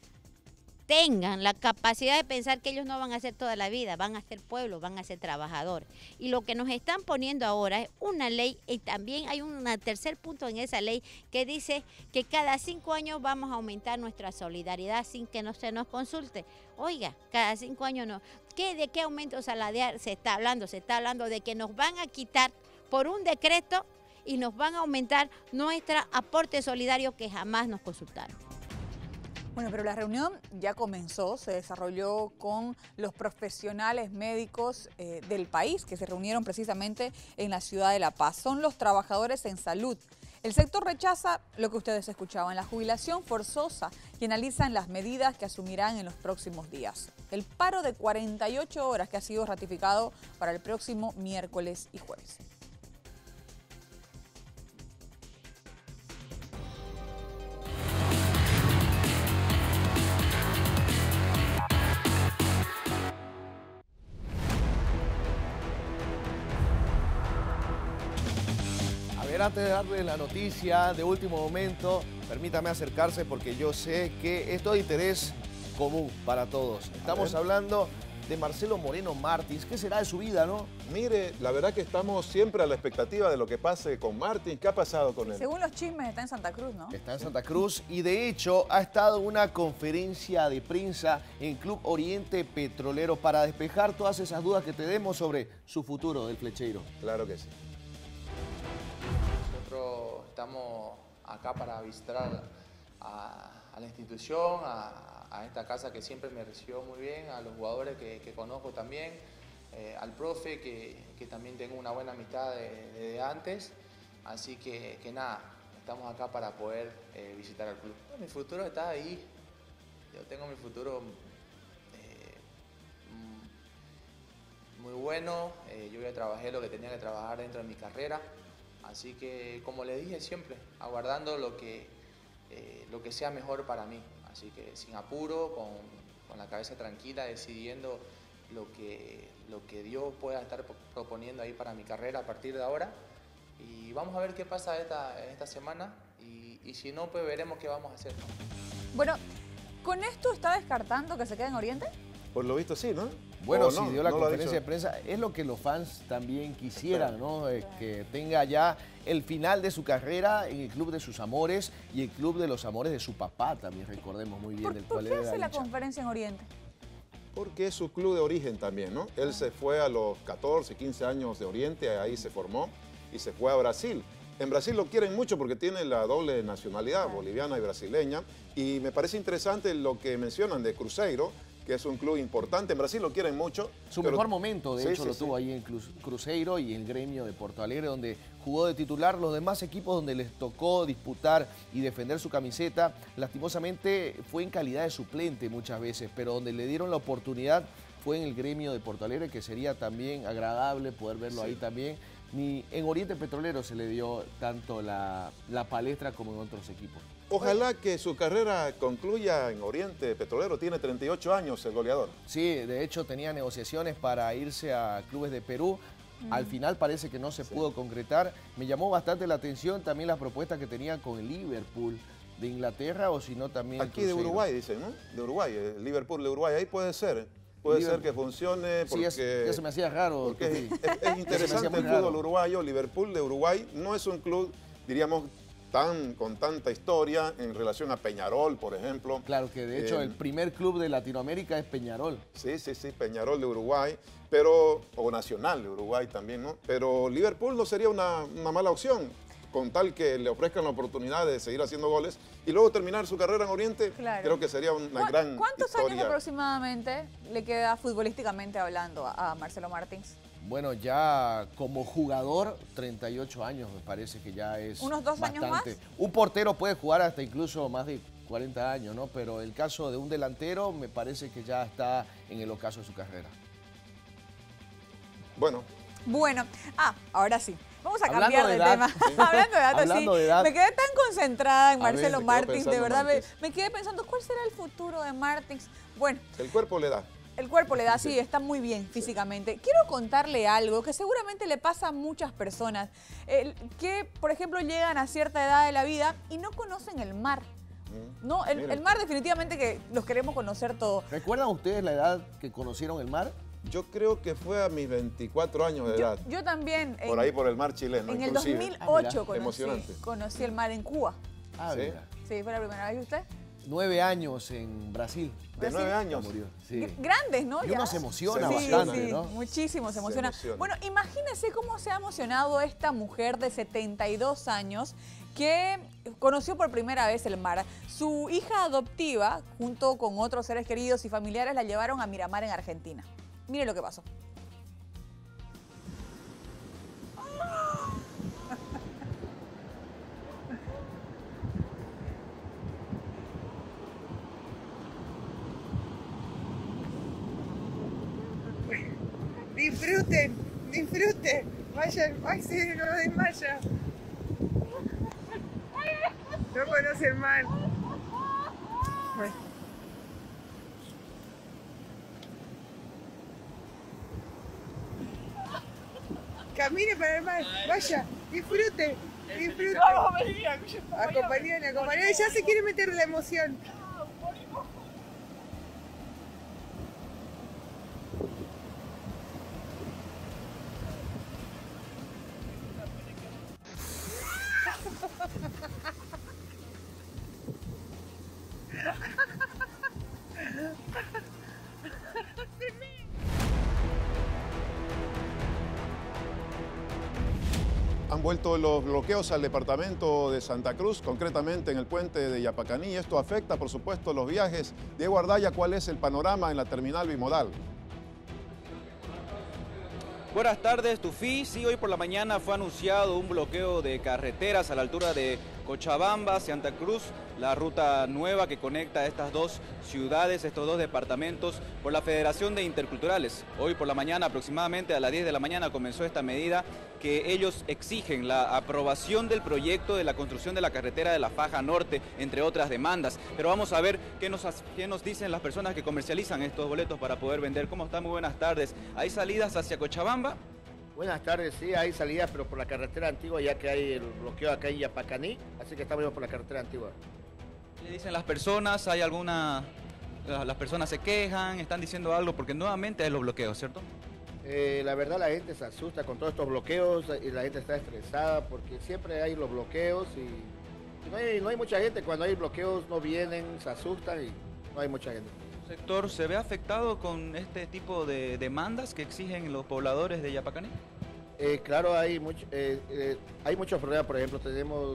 tengan la capacidad de pensar que ellos no van a ser toda la vida, van a ser pueblo, van a ser trabajadores. Y lo que nos están poniendo ahora es una ley, y también hay un tercer punto en esa ley que dice que cada cinco años vamos a aumentar nuestra solidaridad sin que no se nos consulte. Oiga, cada cinco años no. ¿Qué, ¿De qué aumento salarial se está hablando? Se está hablando de que nos van a quitar por un decreto y nos van a aumentar nuestro aporte solidario que jamás nos consultaron. Bueno, pero la reunión ya comenzó, se desarrolló con los profesionales médicos eh, del país que se reunieron precisamente en la ciudad de La Paz. Son los trabajadores en salud. El sector rechaza lo que ustedes escuchaban, la jubilación forzosa, y analizan las medidas que asumirán en los próximos días. El paro de cuarenta y ocho horas que ha sido ratificado para el próximo miércoles y jueves. Antes de darle la noticia de último momento, permítame acercarse porque yo sé que esto es de interés común para todos. Estamos hablando de Marcelo Moreno Martins. ¿Qué será de su vida, no? Mire, la verdad que estamos siempre a la expectativa de lo que pase con Martins. ¿Qué ha pasado con él? Según los chismes, está en Santa Cruz, ¿no? Está en Santa Cruz y de hecho ha estado en una conferencia de prensa en Club Oriente Petrolero para despejar todas esas dudas que tenemos sobre su futuro del flecheiro. Claro que sí. Nosotros estamos acá para visitar a, a la institución, a, a esta casa que siempre me recibió muy bien, a los jugadores que, que conozco también, eh, al profe que, que también tengo una buena amistad desde de, de antes. Así que, que nada, estamos acá para poder eh, visitar al club. Mi futuro está ahí, yo tengo mi futuro eh, muy bueno, eh, yo ya trabajé lo que tenía que trabajar dentro de mi carrera. Así que, como le dije siempre, aguardando lo que, eh, lo que sea mejor para mí. Así que sin apuro, con, con la cabeza tranquila, decidiendo lo que, lo que Dios pueda estar proponiendo ahí para mi carrera a partir de ahora. Y vamos a ver qué pasa esta, esta semana y, y si no, pues veremos qué vamos a hacer, ¿no? Bueno, ¿con esto está descartando que se quede en Oriente? Por lo visto sí, ¿no? Bueno, no, si dio la no conferencia de prensa, es lo que los fans también quisieran, ¿no? Eh, que tenga ya el final de su carrera en el club de sus amores y el club de los amores de su papá también, recordemos muy bien, ¿Por, del ¿por cual qué era hace la hincha. conferencia en Oriente? Porque es su club de origen también, ¿no? Él se fue a los catorce, quince años de Oriente, ahí se formó y se fue a Brasil. En Brasil lo quieren mucho porque tiene la doble nacionalidad, boliviana y brasileña. Y me parece interesante lo que mencionan de Cruzeiro, que es un club importante. En Brasil lo quieren mucho. Su pero... mejor momento, de sí, hecho, sí, lo sí. tuvo ahí en Cruzeiro y en el gremio de Porto Alegre, donde jugó de titular. Los demás equipos donde les tocó disputar y defender su camiseta, lastimosamente fue en calidad de suplente muchas veces, pero donde le dieron la oportunidad fue en el gremio de Porto Alegre, que sería también agradable poder verlo sí. ahí también. Ni en Oriente Petrolero se le dio tanto la, la palestra como en otros equipos. Ojalá que su carrera concluya en Oriente Petrolero. Tiene treinta y ocho años el goleador. Sí, de hecho tenía negociaciones para irse a clubes de Perú. Mm. Al final parece que no se sí. pudo concretar. Me llamó bastante la atención también las propuestas que tenía con el Liverpool de Inglaterra o si no también... Aquí de Uruguay, dicen, ¿no? De Uruguay, el Liverpool de Uruguay. Ahí puede ser. Puede Liverpool. ser que funcione porque... Sí, es, ya se me hacía raro. Porque es, es, es interesante el fútbol raro. uruguayo. Liverpool de Uruguay no es un club, diríamos, tan, con tanta historia en relación a Peñarol, por ejemplo. Claro que de hecho eh, el primer club de Latinoamérica es Peñarol. Sí, sí, sí, Peñarol de Uruguay, pero o Nacional de Uruguay también, ¿no? Pero Liverpool no sería una, una mala opción, con tal que le ofrezcan la oportunidad de seguir haciendo goles y luego terminar su carrera en Oriente, claro. creo que sería una ¿Cu gran ¿Cuántos historia. años aproximadamente le queda futbolísticamente hablando a, a Marcelo Martins? Bueno, ya como jugador, treinta y ocho años me parece que ya es ¿Unos dos bastante. años más? Un portero puede jugar hasta incluso más de cuarenta años, ¿no? Pero el caso de un delantero me parece que ya está en el ocaso de su carrera. Bueno. Bueno, ah, ahora sí. Vamos a Hablando cambiar de, de, edad, tema. ¿sí? Hablando de datos, Hablando sí. de edad. Me quedé tan concentrada en A ver, Marcelo se quedó Martins, de verdad, me, Martins. me quedé pensando, ¿cuál será el futuro de Martins? Bueno. El cuerpo le da. El cuerpo le da, sí, está muy bien físicamente. Quiero contarle algo que seguramente le pasa a muchas personas, eh, que, por ejemplo, llegan a cierta edad de la vida y no conocen el mar. No, el, el mar definitivamente que los queremos conocer todos. ¿Recuerdan ustedes la edad que conocieron el mar? Yo creo que fue a mis veinticuatro años de yo, edad. Yo también. Por en, ahí, por el mar chileno. En inclusive. el dos mil ocho ah, conocí, Emocionante. conocí el mar en Cuba. Ah, ¿sí? Sí, fue la primera vez. ¿Y usted? Nueve años en Brasil. ¿De nueve años? Murió. Sí. Grandes, ¿no? Y Ya. uno se emociona sí, bastante, sí, ¿no? Muchísimo se emociona. se emociona. Bueno, imagínense cómo se ha emocionado esta mujer de setenta y dos años que conoció por primera vez el mar. Su hija adoptiva, junto con otros seres queridos y familiares, la llevaron a Miramar en Argentina. Mire lo que pasó. disfruten, disfruten. Vayan, ay sí, no desmaya. No conocen mal. Bueno. Camine para el mar, vaya, disfrute, disfrute. Acompañen, acompañen, ya se quiere meter la emoción. Han vuelto los bloqueos al departamento de Santa Cruz, concretamente en el puente de Yapacaní. Esto afecta, por supuesto, los viajes. Diego Ardaya, ¿cuál es el panorama en la terminal bimodal? Buenas tardes, Tufi. Sí, hoy por la mañana fue anunciado un bloqueo de carreteras a la altura de Cochabamba, Santa Cruz, la ruta nueva que conecta estas dos ciudades, estos dos departamentos, por la Federación de Interculturales. Hoy por la mañana, aproximadamente a las diez de la mañana, comenzó esta medida que ellos exigen la aprobación del proyecto de la construcción de la carretera de la Faja Norte, entre otras demandas. Pero vamos a ver qué nos, qué nos dicen las personas que comercializan estos boletos para poder vender. ¿Cómo están? Muy buenas tardes. ¿Hay salidas hacia Cochabamba? Buenas tardes, sí, hay salidas, pero por la carretera antigua, ya que hay el bloqueo acá en Yapacaní, así que estamos por la carretera antigua. ¿Qué le dicen las personas? ¿Hay alguna... las personas se quejan, están diciendo algo? Porque nuevamente hay los bloqueos, ¿cierto? Eh, la verdad la gente se asusta con todos estos bloqueos y la gente está estresada porque siempre hay los bloqueos y, y no, hay, no hay mucha gente. Cuando hay bloqueos no vienen, se asustan y no hay mucha gente. ¿El sector se ve afectado con este tipo de demandas que exigen los pobladores de Yapacaní? Eh, claro, hay, mucho, eh, eh, hay muchos problemas. Por ejemplo, tenemos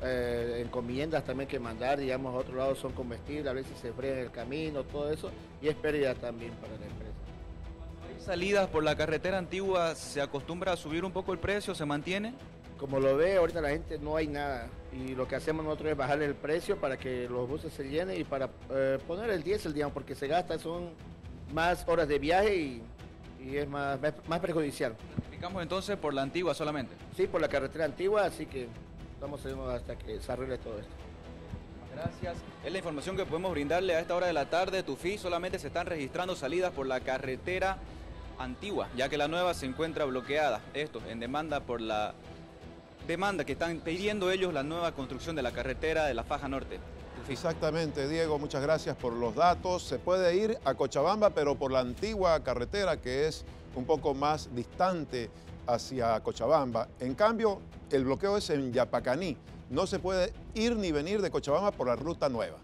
eh, encomiendas también que mandar, digamos, a otro lado son comestibles, a veces se frenan el camino, todo eso, y es pérdida también para la empresa. ¿Hay salidas por la carretera antigua? ¿Se acostumbra a subir un poco el precio? ¿Se mantiene? Como lo ve, ahorita la gente no hay nada, y lo que hacemos nosotros es bajarle el precio para que los buses se llenen y para eh, poner el diésel, digamos, porque se gasta, son más horas de viaje y, y es más, más perjudicial. ¿Clasificamos entonces por la antigua solamente? Sí, por la carretera antigua, así que estamos haciendo hasta que se arregle todo esto. Gracias. Es la información que podemos brindarle a esta hora de la tarde. Tufi, solamente se están registrando salidas por la carretera antigua, ya que la nueva se encuentra bloqueada. Esto en demanda por la demanda que están pidiendo ellos la nueva construcción de la carretera de la Faja Norte. Tufi. Exactamente, Diego, muchas gracias por los datos. Se puede ir a Cochabamba, pero por la antigua carretera, que es un poco más distante hacia Cochabamba. En cambio, el bloqueo es en Yapacaní. No se puede ir ni venir de Cochabamba por la ruta nueva.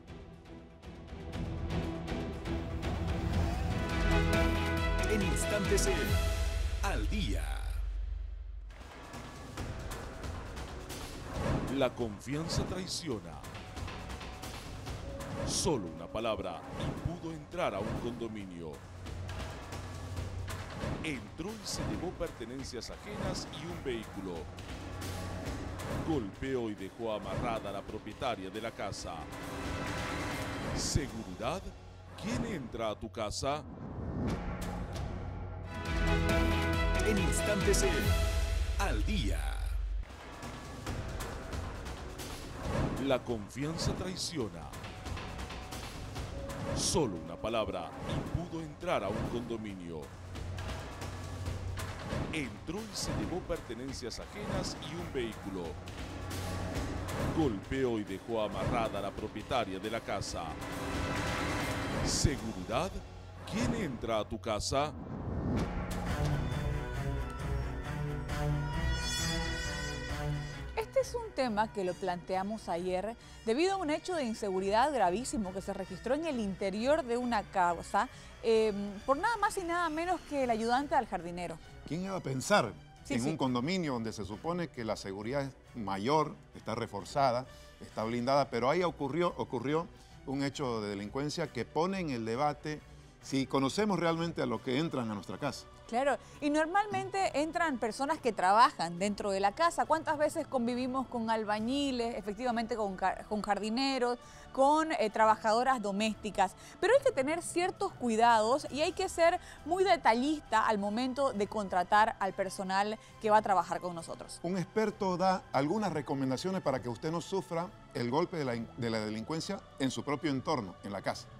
En instantes en Al Día. La confianza traiciona. Solo una palabra y pudo entrar a un condominio. Entró y se llevó pertenencias ajenas y un vehículo. Golpeó y dejó amarrada a la propietaria de la casa. ¿Seguridad? ¿Quién entra a tu casa? En instantes en Al Día. La confianza traiciona. Solo una palabra y pudo entrar a un condominio. Entró y se llevó pertenencias ajenas y un vehículo. Golpeó y dejó amarrada a la propietaria de la casa. ¿Seguridad? ¿Quién entra a tu casa? Este es un tema que lo planteamos ayer debido a un hecho de inseguridad gravísimo que se registró en el interior de una casa eh, por nada más y nada menos que el ayudante al jardinero. ¿Quién iba a pensar Sí, en sí. un condominio donde se supone que la seguridad es mayor, está reforzada, está blindada, pero ahí ocurrió, ocurrió un hecho de delincuencia que pone en el debate si conocemos realmente a los que entran a nuestra casa. Claro, y normalmente entran personas que trabajan dentro de la casa. ¿Cuántas veces convivimos con albañiles, efectivamente con, con jardineros, con eh, trabajadoras domésticas? Pero hay que tener ciertos cuidados y hay que ser muy detallista al momento de contratar al personal que va a trabajar con nosotros. Un experto da algunas recomendaciones para que usted no sufra el golpe de la, de la delincuencia en su propio entorno, en la casa.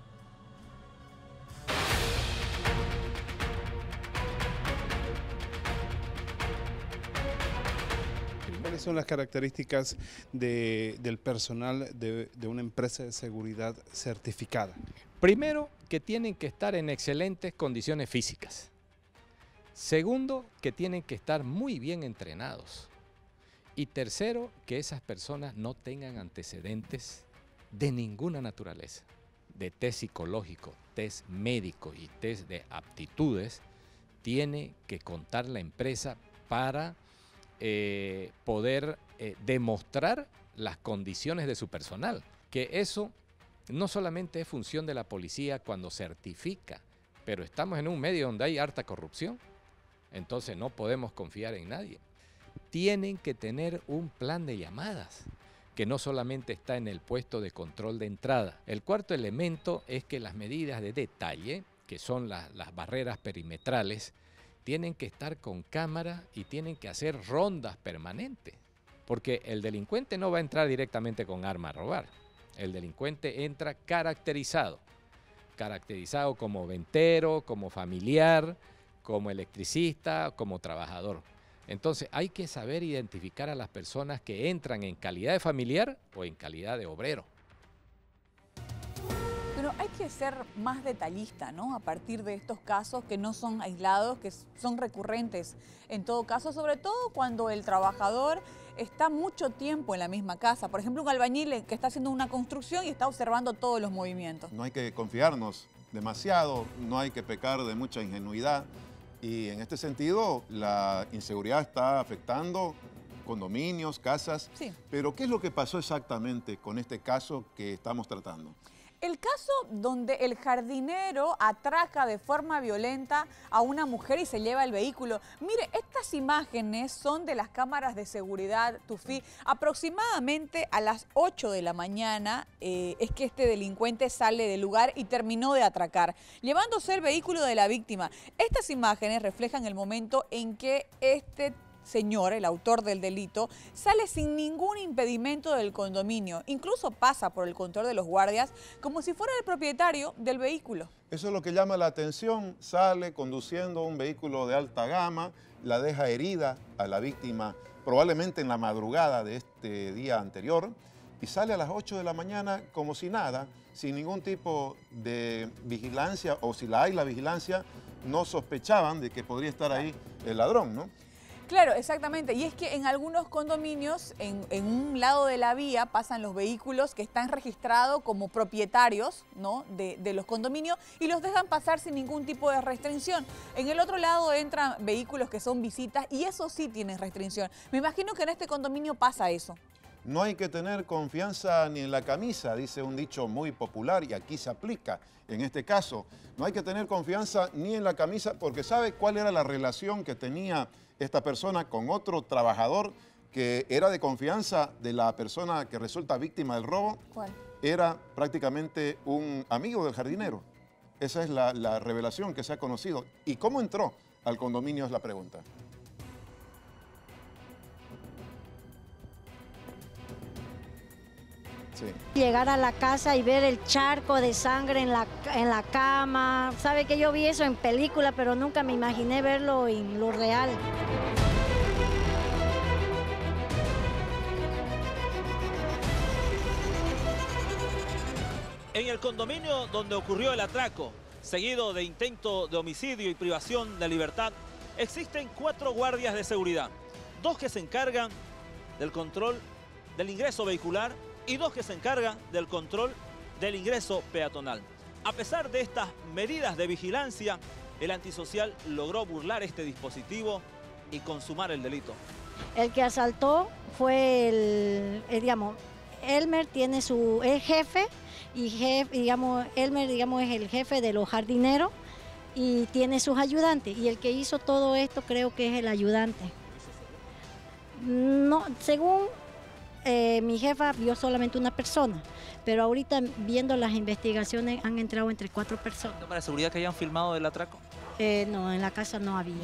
¿Cuáles son las características de, del personal de, de una empresa de seguridad certificada? Primero, que tienen que estar en excelentes condiciones físicas. Segundo, que tienen que estar muy bien entrenados. Y tercero, que esas personas no tengan antecedentes de ninguna naturaleza, de test psicológico, test médico y test de aptitudes. Tiene que contar la empresa para Eh, poder eh, demostrar las condiciones de su personal, que eso no solamente es función de la policía cuando certifica, pero estamos en un medio donde hay harta corrupción, entonces no podemos confiar en nadie. Tienen que tener un plan de llamadas, que no solamente está en el puesto de control de entrada. El cuarto elemento es que las medidas de detalle, que son la, las barreras perimetrales, tienen que estar con cámara y tienen que hacer rondas permanentes, porque el delincuente no va a entrar directamente con arma a robar. El delincuente entra caracterizado, caracterizado como ventero, como familiar, como electricista, como trabajador. Entonces hay que saber identificar a las personas que entran en calidad de familiar o en calidad de obrero. Pero hay que ser más detallista, ¿no? A partir de estos casos que no son aislados, que son recurrentes en todo caso, sobre todo cuando el trabajador está mucho tiempo en la misma casa. Por ejemplo, un albañil que está haciendo una construcción y está observando todos los movimientos. No hay que confiarnos demasiado, no hay que pecar de mucha ingenuidad y en este sentido la inseguridad está afectando condominios, casas. Sí. Pero ¿qué es lo que pasó exactamente con este caso que estamos tratando? El caso donde el jardinero atraca de forma violenta a una mujer y se lleva el vehículo. Mire, estas imágenes son de las cámaras de seguridad Tufi. Aproximadamente a las ocho de la mañana eh, es que este delincuente sale del lugar y terminó de atracar, llevándose el vehículo de la víctima. Estas imágenes reflejan el momento en que este señor, el autor del delito, sale sin ningún impedimento del condominio. Incluso pasa por el control de los guardias como si fuera el propietario del vehículo. Eso es lo que llama la atención. Sale conduciendo un vehículo de alta gama, la deja herida a la víctima probablemente en la madrugada de este día anterior y sale a las ocho de la mañana como si nada, sin ningún tipo de vigilancia, o si la hay la vigilancia, no sospechaban de que podría estar ahí el ladrón, ¿no? Claro, exactamente. Y es que en algunos condominios, en, en un lado de la vía, pasan los vehículos que están registrados como propietarios, ¿no?, de, de los condominios y los dejan pasar sin ningún tipo de restricción. En el otro lado entran vehículos que son visitas y eso sí tienen restricción. Me imagino que en este condominio pasa eso. No hay que tener confianza ni en la camisa, dice un dicho muy popular y aquí se aplica en este caso. No hay que tener confianza ni en la camisa porque ¿sabe cuál era la relación que tenía esta persona con otro trabajador que era de confianza de la persona que resulta víctima del robo? ¿Cuál? Era prácticamente un amigo del jardinero. Esa es la, la revelación que se ha conocido. ¿Y cómo entró al condominio es la pregunta? Sí. Llegar a la casa y ver el charco de sangre en la, en la cama. Sabe que yo vi eso en película, pero nunca me imaginé verlo en lo real. En el condominio donde ocurrió el atraco, seguido de intento de homicidio y privación de libertad, existen cuatro guardias de seguridad. Dos que se encargan del control del ingreso vehicular y dos que se encargan del control del ingreso peatonal. A pesar de estas medidas de vigilancia, el antisocial logró burlar este dispositivo y consumar el delito. El que asaltó fue el, el digamos, Elmer tiene su es jefe y jefe, digamos, Elmer digamos, es el jefe de los jardineros y tiene sus ayudantes. Y el que hizo todo esto creo que es el ayudante. No, según eh, mi jefa vio solamente una persona, pero ahorita viendo las investigaciones han entrado entre cuatro personas. ¿Para seguridad que hayan filmado el atraco? Eh, no, en la casa no había.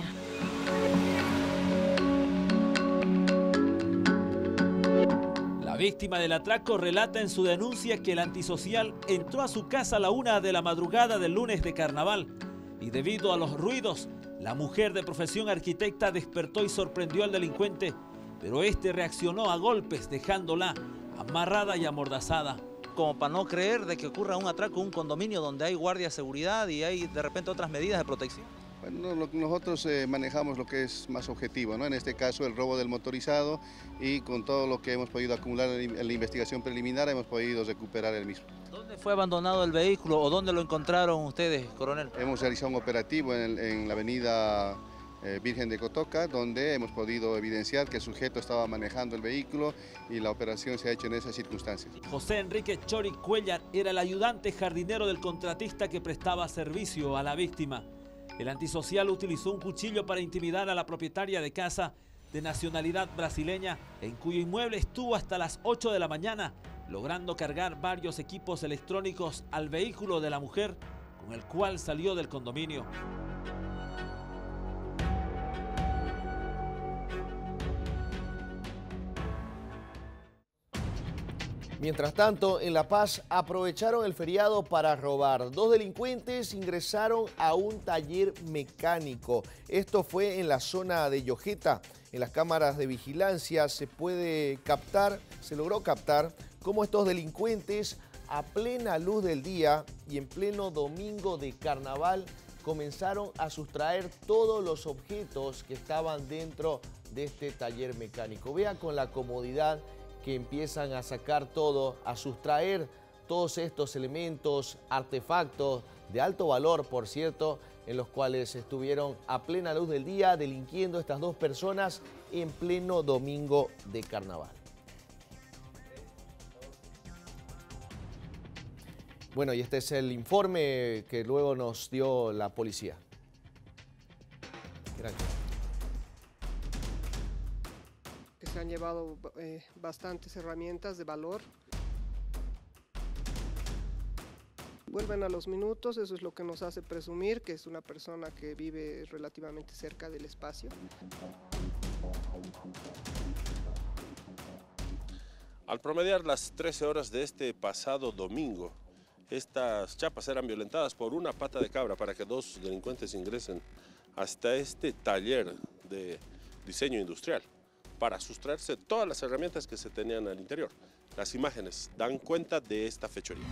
La víctima del atraco relata en su denuncia que el antisocial entró a su casa a la una de la madrugada del lunes de carnaval y debido a los ruidos, la mujer de profesión arquitecta despertó y sorprendió al delincuente, pero este reaccionó a golpes dejándola amarrada y amordazada. Como para no creer de que ocurra un atraco en un condominio donde hay guardia de seguridad y hay de repente otras medidas de protección. Bueno, lo, nosotros eh, manejamos lo que es más objetivo, ¿no? En este caso el robo del motorizado y con todo lo que hemos podido acumular en la investigación preliminar hemos podido recuperar el mismo. ¿Dónde fue abandonado el vehículo o dónde lo encontraron ustedes, coronel? Hemos realizado un operativo en, el, en la avenida eh, Virgen de Cotoca, donde hemos podido evidenciar que el sujeto estaba manejando el vehículo y la operación se ha hecho en esas circunstancias. José Enrique Chori Cuellar era el ayudante jardinero del contratista que prestaba servicio a la víctima. El antisocial utilizó un cuchillo para intimidar a la propietaria de casa de nacionalidad brasileña, en cuyo inmueble estuvo hasta las ocho de la mañana, logrando cargar varios equipos electrónicos al vehículo de la mujer, con el cual salió del condominio. Mientras tanto, en La Paz aprovecharon el feriado para robar. Dos delincuentes ingresaron a un taller mecánico. Esto fue en la zona de Yojeta. En las cámaras de vigilancia se puede captar, se logró captar cómo estos delincuentes a plena luz del día y en pleno domingo de carnaval comenzaron a sustraer todos los objetos que estaban dentro de este taller mecánico. Vea con la comodidad que empiezan a sacar todo, a sustraer todos estos elementos, artefactos de alto valor, por cierto, en los cuales estuvieron a plena luz del día delinquiendo estas dos personas en pleno domingo de carnaval. Bueno, y este es el informe que luego nos dio la policía. Gracias. Se han llevado eh, bastantes herramientas de valor. Vuelven a los minutos, eso es lo que nos hace presumir que es una persona que vive relativamente cerca del espacio. Al promediar las trece horas de este pasado domingo, estas chapas eran violentadas por una pata de cabra para que dos delincuentes ingresen hasta este taller de diseño industrial para sustraerse todas las herramientas que se tenían al interior. Las imágenes dan cuenta de esta fechoría.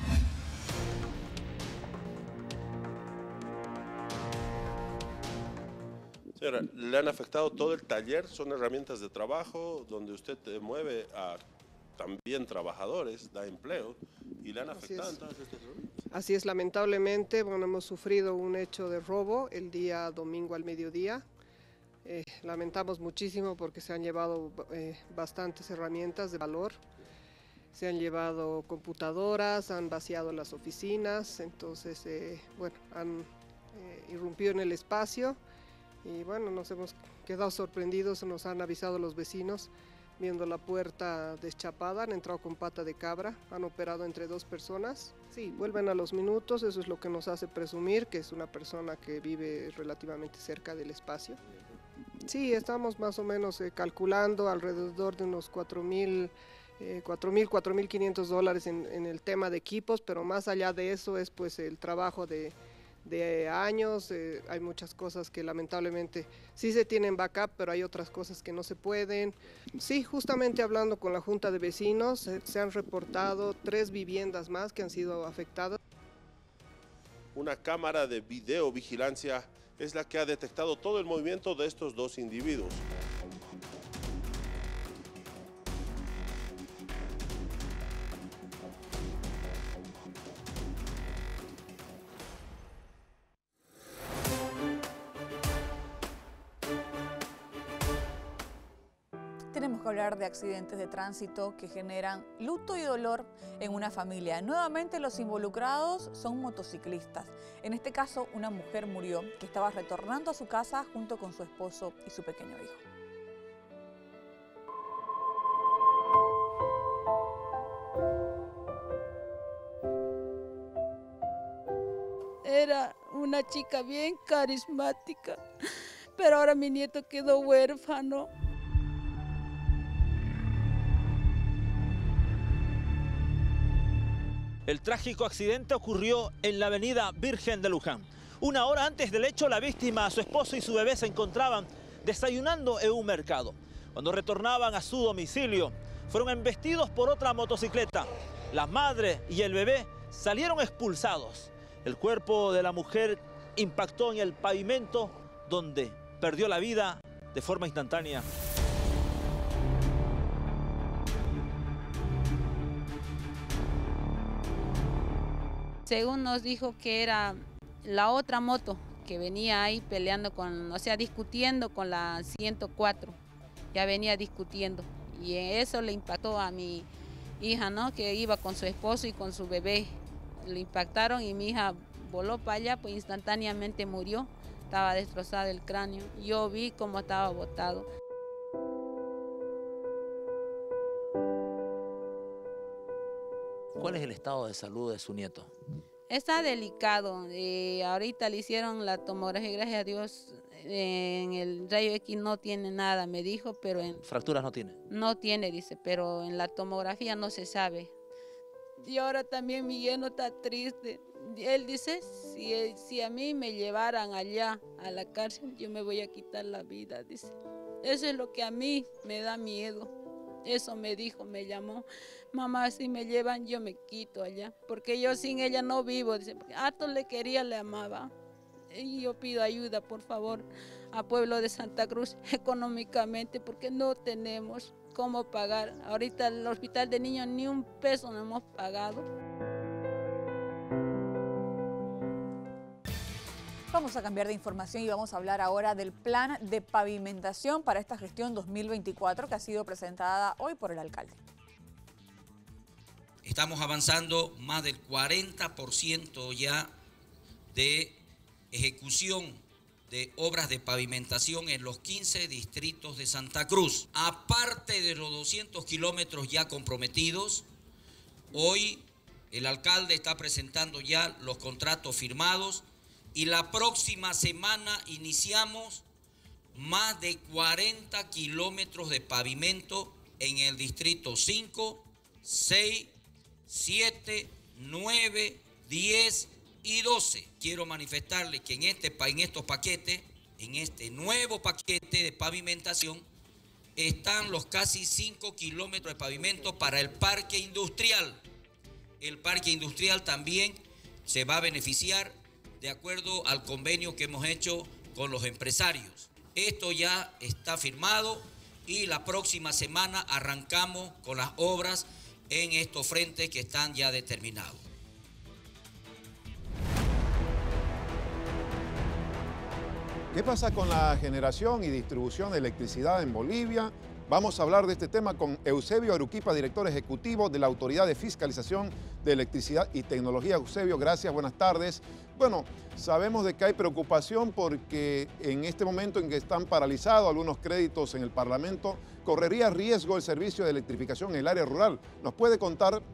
Señora, le han afectado todo el taller, son herramientas de trabajo donde usted mueve a también trabajadores, da empleo y le han afectado Así es. entonces estas herramientas. Así es, lamentablemente, bueno, hemos sufrido un hecho de robo el día domingo al mediodía. Eh, lamentamos muchísimo porque se han llevado eh, bastantes herramientas de valor, se han llevado computadoras, han vaciado las oficinas, entonces, eh, bueno, han eh, irrumpido en el espacio y bueno, nos hemos quedado sorprendidos, nos han avisado los vecinos viendo la puerta deschapada, han entrado con pata de cabra, han operado entre dos personas. Sí, vuelven a los minutos, eso es lo que nos hace presumir que es una persona que vive relativamente cerca del espacio. Sí, estamos más o menos eh, calculando alrededor de unos cuatro mil, cuatro mil quinientos dólares en, en el tema de equipos, pero más allá de eso es pues el trabajo de, de años, eh, hay muchas cosas que lamentablemente sí se tienen backup, pero hay otras cosas que no se pueden. Sí, justamente hablando con la Junta de Vecinos, eh, se han reportado tres viviendas más que han sido afectadas. Una cámara de videovigilancia es la que ha detectado todo el movimiento de estos dos individuos. Tenemos que hablar de accidentes de tránsito que generan luto y dolor en una familia. Nuevamente los involucrados son motociclistas. En este caso, una mujer murió que estaba retornando a su casa junto con su esposo y su pequeño hijo. Era una chica bien carismática, pero ahora mi nieto quedó huérfano. El trágico accidente ocurrió en la avenida Virgen de Luján. Una hora antes del hecho, la víctima, su esposo y su bebé se encontraban desayunando en un mercado. Cuando retornaban a su domicilio, fueron embestidos por otra motocicleta. La madre y el bebé salieron expulsados. El cuerpo de la mujer impactó en el pavimento, donde perdió la vida de forma instantánea. Según nos dijo que era la otra moto que venía ahí peleando con, o sea, discutiendo con la ciento cuatro. Ya venía discutiendo y eso le impactó a mi hija, ¿no? Que iba con su esposo y con su bebé. Le impactaron y mi hija voló para allá, pues instantáneamente murió. Estaba destrozado el cráneo. Yo vi cómo estaba botado. ¿Cuál es el estado de salud de su nieto? Está delicado. Eh, ahorita le hicieron la tomografía, gracias a Dios. En el rayo X no tiene nada, me dijo, pero en... ¿Fracturas no tiene? No tiene, dice, pero en la tomografía no se sabe. Y ahora también mi yerno está triste. Él dice, si, si a mí me llevaran allá a la cárcel, yo me voy a quitar la vida, dice. Eso es lo que a mí me da miedo. Eso me dijo, me llamó. Mamá, si me llevan, yo me quito allá. Porque yo sin ella no vivo, dice. Porque harto le quería, le amaba. Y yo pido ayuda, por favor, a Pueblo de Santa Cruz económicamente, porque no tenemos cómo pagar. Ahorita el hospital de niños ni un peso no hemos pagado. Vamos a cambiar de información y vamos a hablar ahora del plan de pavimentación para esta gestión dos mil veinticuatro que ha sido presentada hoy por el alcalde. Estamos avanzando más del cuarenta por ciento ya de ejecución de obras de pavimentación en los quince distritos de Santa Cruz. Aparte de los doscientos kilómetros ya comprometidos, hoy el alcalde está presentando ya los contratos firmados y la próxima semana iniciamos más de cuarenta kilómetros de pavimento en el distrito cinco, seis, siete, nueve, diez y doce. Quiero manifestarles que en, este, en estos paquetes, en este nuevo paquete de pavimentación, están los casi cinco kilómetros de pavimento para el parque industrial. El parque industrial también se va a beneficiar de acuerdo al convenio que hemos hecho con los empresarios. Esto ya está firmado y la próxima semana arrancamos con las obras en estos frentes que están ya determinados. ¿Qué pasa con la generación y distribución de electricidad en Bolivia? Vamos a hablar de este tema con Eusebio Aruquipa, director ejecutivo de la Autoridad de Fiscalización de Electricidad y Tecnología. Eusebio, gracias, buenas tardes. Bueno, sabemos de que hay preocupación porque en este momento en que están paralizados algunos créditos en el Parlamento, correría riesgo el servicio de electrificación en el área rural. ¿Nos puede contar?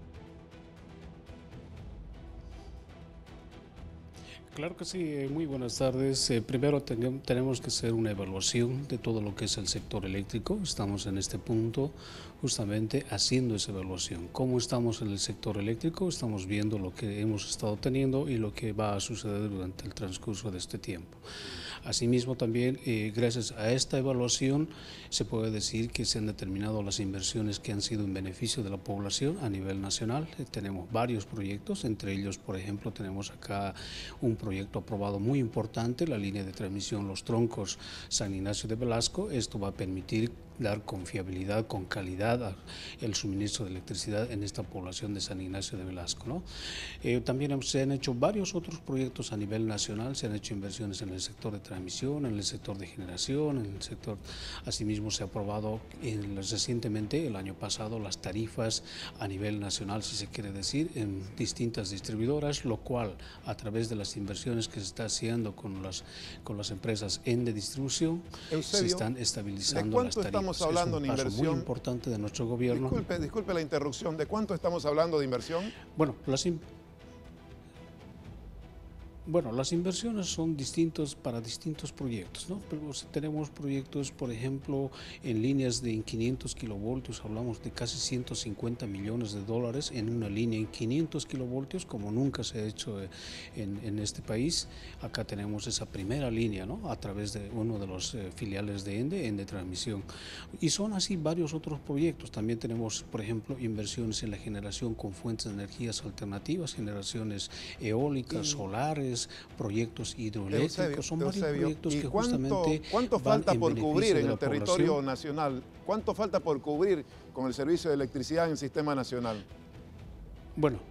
Claro que sí, muy buenas tardes. Eh, primero ten, tenemos que hacer una evaluación de todo lo que es el sector eléctrico. Estamos en este punto justamente haciendo esa evaluación. ¿Cómo estamos en el sector eléctrico? Estamos viendo lo que hemos estado teniendo y lo que va a suceder durante el transcurso de este tiempo. Asimismo también, eh, gracias a esta evaluación, se puede decir que se han determinado las inversiones que han sido en beneficio de la población a nivel nacional. Eh, tenemos varios proyectos, entre ellos, por ejemplo, tenemos acá un proyecto aprobado muy importante, la línea de transmisión Los Troncos San Ignacio de Velasco. Esto va a permitir dar confiabilidad, con calidad al suministro de electricidad en esta población de San Ignacio de Velasco, ¿no? Eh, también se han hecho varios otros proyectos a nivel nacional, se han hecho inversiones en el sector de transmisión, en el sector de generación, en el sector, asimismo se ha aprobado en, recientemente, el año pasado, las tarifas a nivel nacional, si se quiere decir, en distintas distribuidoras, lo cual a través de las inversiones que se está haciendo con las, con las empresas en de distribución, Eusebio, se están estabilizando las tarifas. ¿De cuánto estamos hablando es un en paso inversión? Muy importante de nuestro gobierno. Disculpe, disculpe la interrupción. ¿De cuánto estamos hablando de inversión? Bueno, las Bueno, las inversiones son distintos para distintos proyectos, ¿no? Pero tenemos proyectos, por ejemplo, en líneas de quinientos kilovoltios, hablamos de casi ciento cincuenta millones de dólares en una línea en quinientos kilovoltios, como nunca se ha hecho en, en este país. Acá tenemos esa primera línea, ¿no? A través de uno de los eh, filiales de ENDE, ENDE Transmisión. Y son así varios otros proyectos. También tenemos, por ejemplo, inversiones en la generación con fuentes de energías alternativas, generaciones eólicas, y... solares, proyectos hidroeléctricos, Eusebio, son varios Eusebio, proyectos que cuánto, justamente ¿cuánto falta por cubrir en el territorio población? nacional? ¿Cuánto falta por cubrir con el servicio de electricidad en el sistema nacional? Bueno,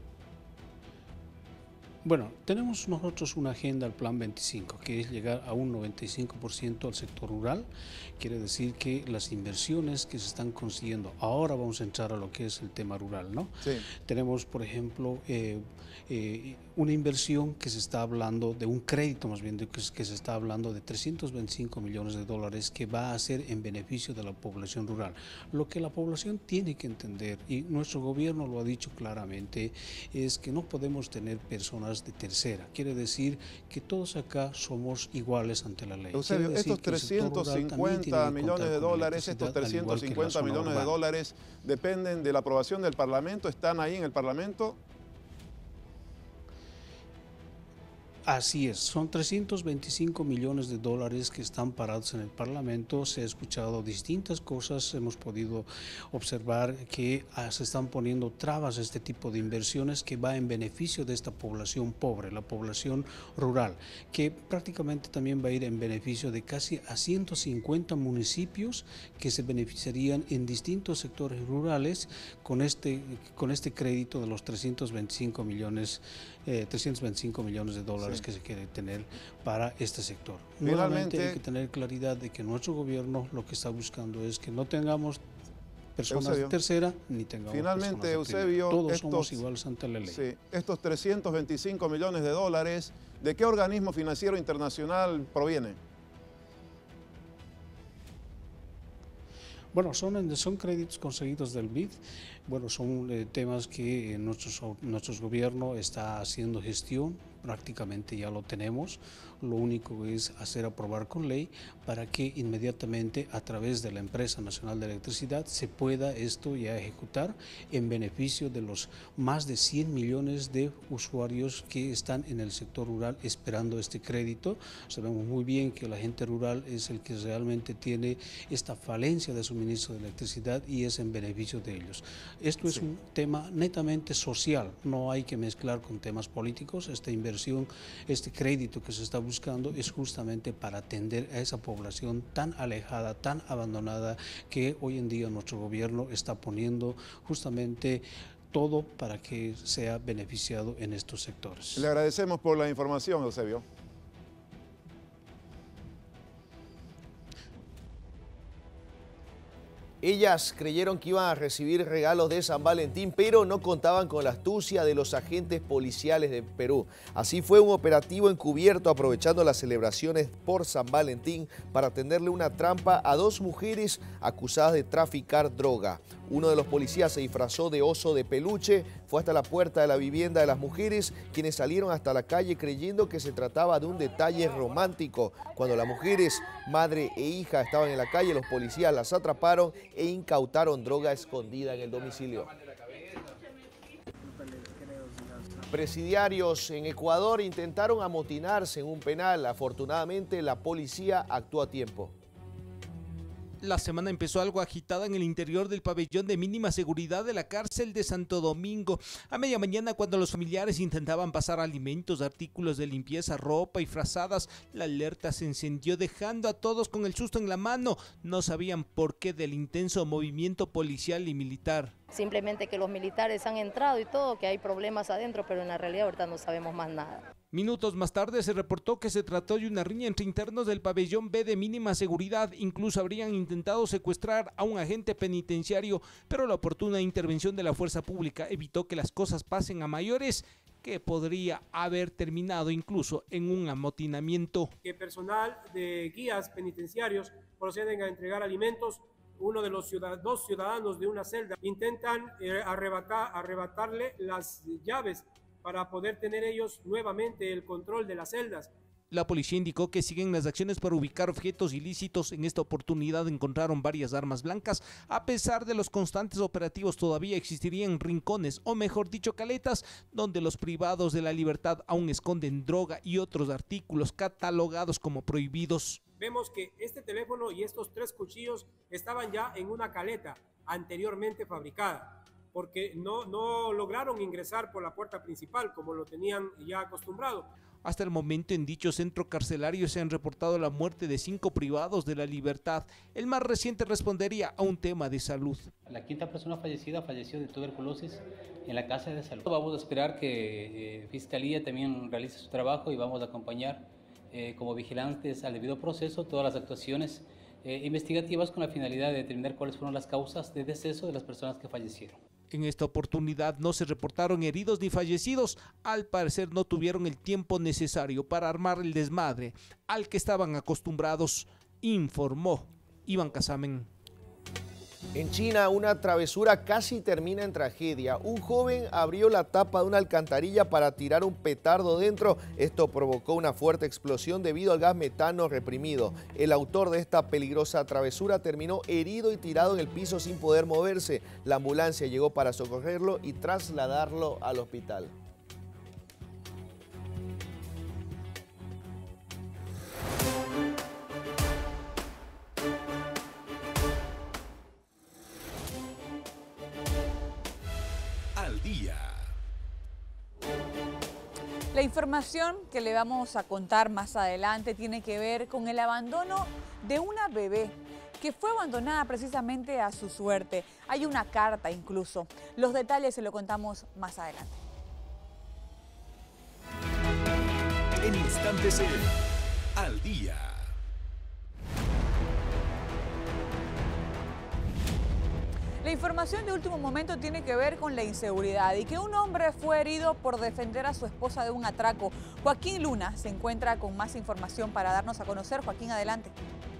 Bueno, tenemos nosotros una agenda al Plan veinticinco, que es llegar a un noventa y cinco por ciento al sector rural. Quiere decir que las inversiones que se están consiguiendo, ahora vamos a entrar a lo que es el tema rural, ¿no? Sí. Tenemos, por ejemplo, eh, eh, una inversión que se está hablando de un crédito, más bien, de que, que se está hablando de trescientos veinticinco millones de dólares que va a ser en beneficio de la población rural. Lo que la población tiene que entender, y nuestro gobierno lo ha dicho claramente, es que no podemos tener personas de tercera. Quiere decir que todos acá somos iguales ante la ley. Eusebio, estos trescientos cincuenta millones de dólares, estos trescientos cincuenta millones de dólares dependen de la aprobación del Parlamento, ¿están ahí en el Parlamento? Así es, son trescientos veinticinco millones de dólares que están parados en el Parlamento. Se ha escuchado distintas cosas, hemos podido observar que ah, se están poniendo trabas a este tipo de inversiones que va en beneficio de esta población pobre, la población rural, que prácticamente también va a ir en beneficio de casi a ciento cincuenta municipios que se beneficiarían en distintos sectores rurales con este, con este crédito de los trescientos veinticinco millones, eh, trescientos veinticinco millones de dólares. Sí. Que se quiere tener para este sector. Nuevamente hay que tener claridad de que nuestro gobierno lo que está buscando es que no tengamos personas Eusebio, de tercera ni tengamos finalmente, personas de Eusebio, todos estos, somos iguales ante la ley. Sí, estos trescientos veinticinco millones de dólares, ¿de qué organismo financiero internacional proviene? Bueno, son, son créditos conseguidos del B I D. Bueno, son eh, temas que eh, nuestros, nuestros gobierno está haciendo gestión, prácticamente ya lo tenemos. Lo único es hacer aprobar con ley para que inmediatamente a través de la Empresa Nacional de Electricidad se pueda esto ya ejecutar en beneficio de los más de cien millones de usuarios que están en el sector rural esperando este crédito. Sabemos muy bien que la gente rural es el que realmente tiene esta falencia de suministro de electricidad y es en beneficio de ellos. Esto es sí. un tema netamente social, no hay que mezclar con temas políticos. Esta inversión, este crédito que se está buscando es justamente para atender a esa población tan alejada, tan abandonada, que hoy en día nuestro gobierno está poniendo justamente todo para que sea beneficiado en estos sectores. Le agradecemos por la información, Eusebio. Ellas creyeron que iban a recibir regalos de San Valentín, pero no contaban con la astucia de los agentes policiales de Perú. Así fue un operativo encubierto aprovechando las celebraciones por San Valentín para tenderle una trampa a dos mujeres acusadas de traficar droga. Uno de los policías se disfrazó de oso de peluche, fue hasta la puerta de la vivienda de las mujeres, quienes salieron hasta la calle creyendo que se trataba de un detalle romántico. Cuando las mujeres, madre e hija, estaban en la calle, los policías las atraparon e incautaron droga escondida en el domicilio. Presidiarios en Ecuador intentaron amotinarse en un penal. Afortunadamente, la policía actuó a tiempo. La semana empezó algo agitada en el interior del pabellón de mínima seguridad de la cárcel de Santo Domingo. A media mañana, cuando los familiares intentaban pasar alimentos, artículos de limpieza, ropa y frazadas, la alerta se encendió dejando a todos con el susto en la mano. No sabían por qué del intenso movimiento policial y militar. Simplemente que los militares han entrado y todo, que hay problemas adentro, pero en la realidad ahorita no sabemos más nada. Minutos más tarde se reportó que se trató de una riña entre internos del pabellón B de mínima seguridad. Incluso habrían intentado secuestrar a un agente penitenciario, pero la oportuna intervención de la fuerza pública evitó que las cosas pasen a mayores, que podría haber terminado incluso en un amotinamiento. Que personal de guías penitenciarios proceden a entregar alimentos. Uno de los ciudad dos ciudadanos de una celda intentan eh, arrebatar, arrebatarle las llaves para poder tener ellos nuevamente el control de las celdas. La policía indicó que siguen las acciones para ubicar objetos ilícitos. En esta oportunidad encontraron varias armas blancas. A pesar de los constantes operativos, todavía existirían rincones, o mejor dicho, caletas, donde los privados de la libertad aún esconden droga y otros artículos catalogados como prohibidos. Vemos que este teléfono y estos tres cuchillos estaban ya en una caleta anteriormente fabricada, porque no, no lograron ingresar por la puerta principal como lo tenían ya acostumbrado. Hasta el momento en dicho centro carcelario se han reportado la muerte de cinco privados de la libertad. El más reciente respondería a un tema de salud. La quinta persona fallecida falleció de tuberculosis en la casa de salud. Vamos a esperar que eh, Fiscalía también realice su trabajo y vamos a acompañar eh, como vigilantes al debido proceso todas las actuaciones eh, investigativas con la finalidad de determinar cuáles fueron las causas de deceso de las personas que fallecieron. En esta oportunidad no se reportaron heridos ni fallecidos. Al parecer no tuvieron el tiempo necesario para armar el desmadre al que estaban acostumbrados, informó Iván Casamen. En China, una travesura casi termina en tragedia. Un joven abrió la tapa de una alcantarilla para tirar un petardo dentro. Esto provocó una fuerte explosión debido al gas metano reprimido. El autor de esta peligrosa travesura terminó herido y tirado en el piso sin poder moverse. La ambulancia llegó para socorrerlo y trasladarlo al hospital. La información que le vamos a contar más adelante tiene que ver con el abandono de una bebé que fue abandonada precisamente a su suerte. Hay una carta incluso. Los detalles se lo contamos más adelante. En instantes en Al Día. La información de último momento tiene que ver con la inseguridad y que un hombre fue herido por defender a su esposa de un atraco. Joaquín Luna se encuentra con más información para darnos a conocer. Joaquín, adelante.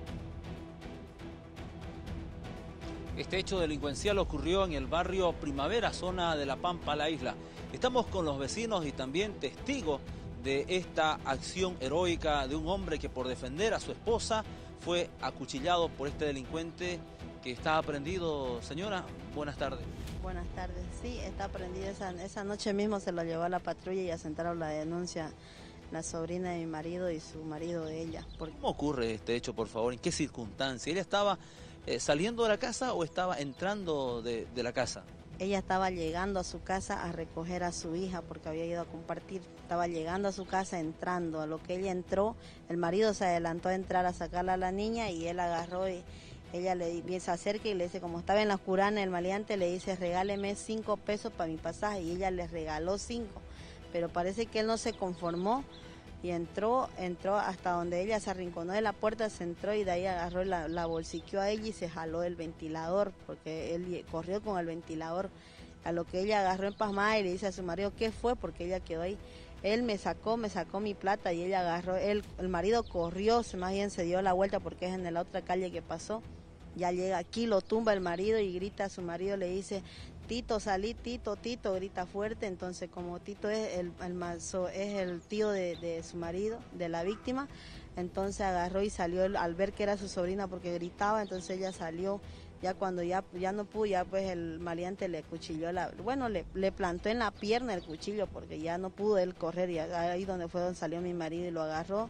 Este hecho delincuencial ocurrió en el barrio Primavera, zona de La Pampa, La Isla. Estamos con los vecinos y también testigos de esta acción heroica de un hombre que por defender a su esposa fue acuchillado por este delincuente que está prendido. Señora, buenas tardes. Buenas tardes, sí, está prendido. Esa, esa noche mismo se lo llevó a la patrulla y asentaron la denuncia la sobrina de mi marido y su marido de ella. Porque... ¿Cómo ocurre este hecho, por favor? ¿En qué circunstancia? ¿Ella estaba eh, saliendo de la casa o estaba entrando de, de la casa? Ella estaba llegando a su casa a recoger a su hija porque había ido a compartir. Estaba llegando a su casa, entrando. A lo que ella entró, el marido se adelantó a entrar a sacarla a la niña y él agarró y... Ella le se acerca y le dice, como estaba en la oscurana, el maleante le dice, regáleme cinco pesos para mi pasaje, y ella le regaló cinco, pero parece que él no se conformó y entró, entró hasta donde ella se arrinconó de la puerta, se entró y de ahí agarró, la, la bolsiqueó a ella y se jaló el ventilador, porque él corrió con el ventilador, a lo que ella agarró empasmada y le dice a su marido, ¿qué fue? Porque ella quedó ahí. Él me sacó, me sacó mi plata y ella agarró, él, el marido corrió, más bien se dio la vuelta porque es en la otra calle que pasó. Ya llega aquí, lo tumba el marido y grita a su marido, le dice, Tito, salí, Tito, Tito, grita fuerte. Entonces, como Tito es el, el, mazo, es el tío de, de su marido, de la víctima, entonces agarró y salió al ver que era su sobrina porque gritaba, entonces ella salió. Ya cuando ya, ya no pudo, ya pues el maleante le cuchilló, la, bueno, le, le plantó en la pierna el cuchillo porque ya no pudo él correr y ahí donde fue donde salió mi marido y lo agarró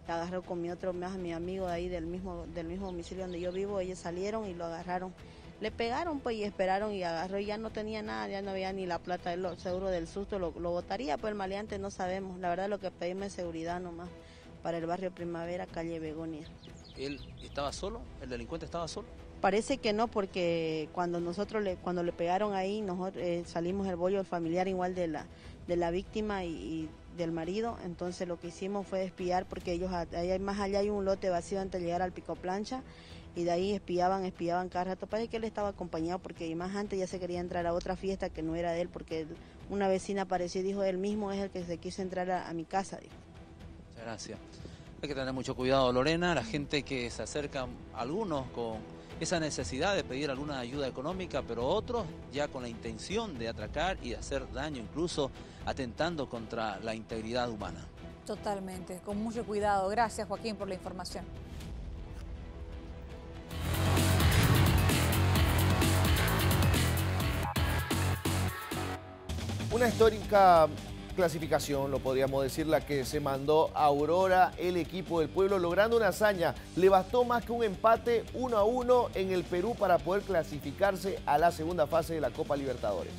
agarró con mi otro más mi amigo de ahí del mismo, del mismo domicilio donde yo vivo, ellos salieron y lo agarraron. Le pegaron pues y esperaron y agarró y ya no tenía nada, ya no había ni la plata, él lo, seguro del susto lo, lo botaría, pues el maleante no sabemos. La verdad lo que pedimos es seguridad nomás para el barrio Primavera, calle Begonia. ¿Él estaba solo? ¿El delincuente estaba solo? Parece que no, porque cuando nosotros le, cuando le pegaron ahí, nosotros eh, salimos el bollo familiar igual de la, de la víctima y, y del marido, entonces lo que hicimos fue espiar porque ellos, ahí más allá hay un lote vacío antes de llegar al Pico Plancha y de ahí espiaban, espiaban cada rato. Parece que él estaba acompañado porque más antes ya se quería entrar a otra fiesta que no era de él, porque una vecina apareció y dijo, él mismo es el que se quiso entrar a, a mi casa, dijo. Muchas gracias. Hay que tener mucho cuidado, Lorena, la gente que se acerca, algunos con esa necesidad de pedir alguna ayuda económica, pero otros ya con la intención de atracar y de hacer daño, incluso atentando contra la integridad humana. Totalmente, con mucho cuidado. Gracias, Joaquín, por la información. Una histórica clasificación, lo podríamos decir, la que se mandó a Aurora, el equipo del pueblo, logrando una hazaña. Le bastó más que un empate uno a uno en el Perú para poder clasificarse a la segunda fase de la Copa Libertadores.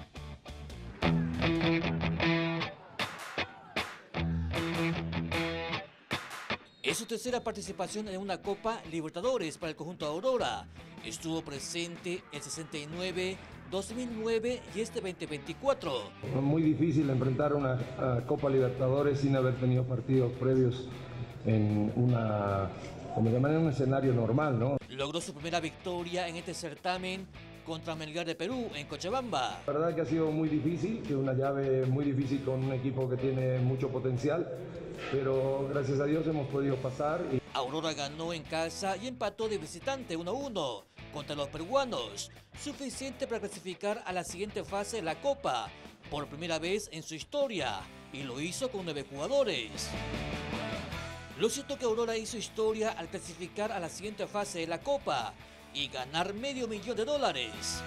Es su tercera participación en una Copa Libertadores para el conjunto de Aurora. Estuvo presente el sesenta y nueve, dos mil nueve y este veinte veinticuatro. Muy difícil enfrentar una uh, Copa Libertadores sin haber tenido partidos previos en una, como llaman, en un escenario normal, ¿no? Logró su primera victoria en este certamen contra Melgar de Perú en Cochabamba. La verdad que ha sido muy difícil, que es una llave muy difícil con un equipo que tiene mucho potencial, pero gracias a Dios hemos podido pasar. Y... Aurora ganó en casa y empató de visitante uno a uno contra los peruanos, suficiente para clasificar a la siguiente fase de la Copa, por primera vez en su historia, y lo hizo con nueve jugadores. Lo cierto que Aurora hizo historia al clasificar a la siguiente fase de la Copa y ganar medio millón de dólares.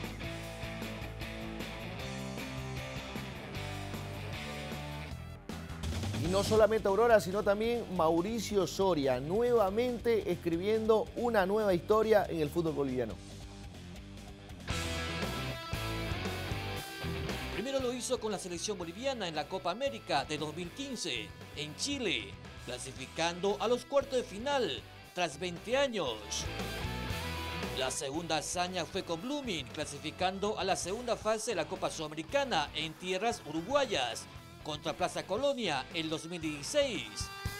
Y no solamente Aurora, sino también Mauricio Soria, nuevamente escribiendo una nueva historia en el fútbol boliviano. Primero lo hizo con la selección boliviana en la Copa América de dos mil quince en Chile, clasificando a los cuartos de final tras veinte años. La segunda hazaña fue con Blooming, clasificando a la segunda fase de la Copa Sudamericana en tierras uruguayas, contra Plaza Colonia el dos mil dieciséis.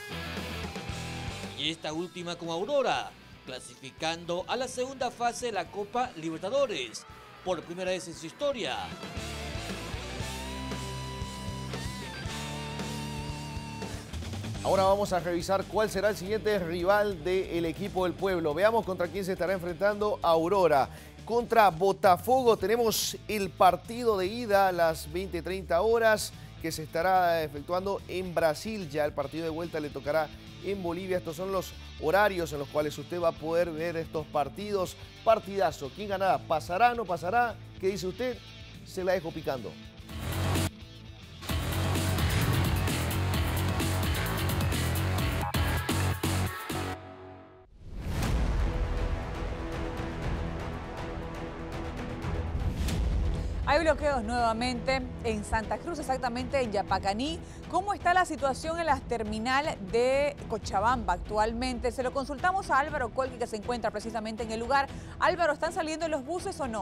Y esta última con Aurora, clasificando a la segunda fase de la Copa Libertadores, por primera vez en su historia. Ahora vamos a revisar cuál será el siguiente rival del equipo del pueblo. Veamos contra quién se estará enfrentando Aurora. Contra Botafogo tenemos el partido de ida a las veinte treinta horas que se estará efectuando en Brasil. Ya el partido de vuelta le tocará en Bolivia. Estos son los horarios en los cuales usted va a poder ver estos partidos. Partidazo. ¿Quién ganará? ¿Pasará? ¿No pasará? ¿Qué dice usted? Se la dejo picando. Hay bloqueos nuevamente en Santa Cruz, exactamente en Yapacaní. ¿Cómo está la situación en la terminal de Cochabamba actualmente? Se lo consultamos a Álvaro Colque, que se encuentra precisamente en el lugar. Álvaro, ¿están saliendo los buses o no?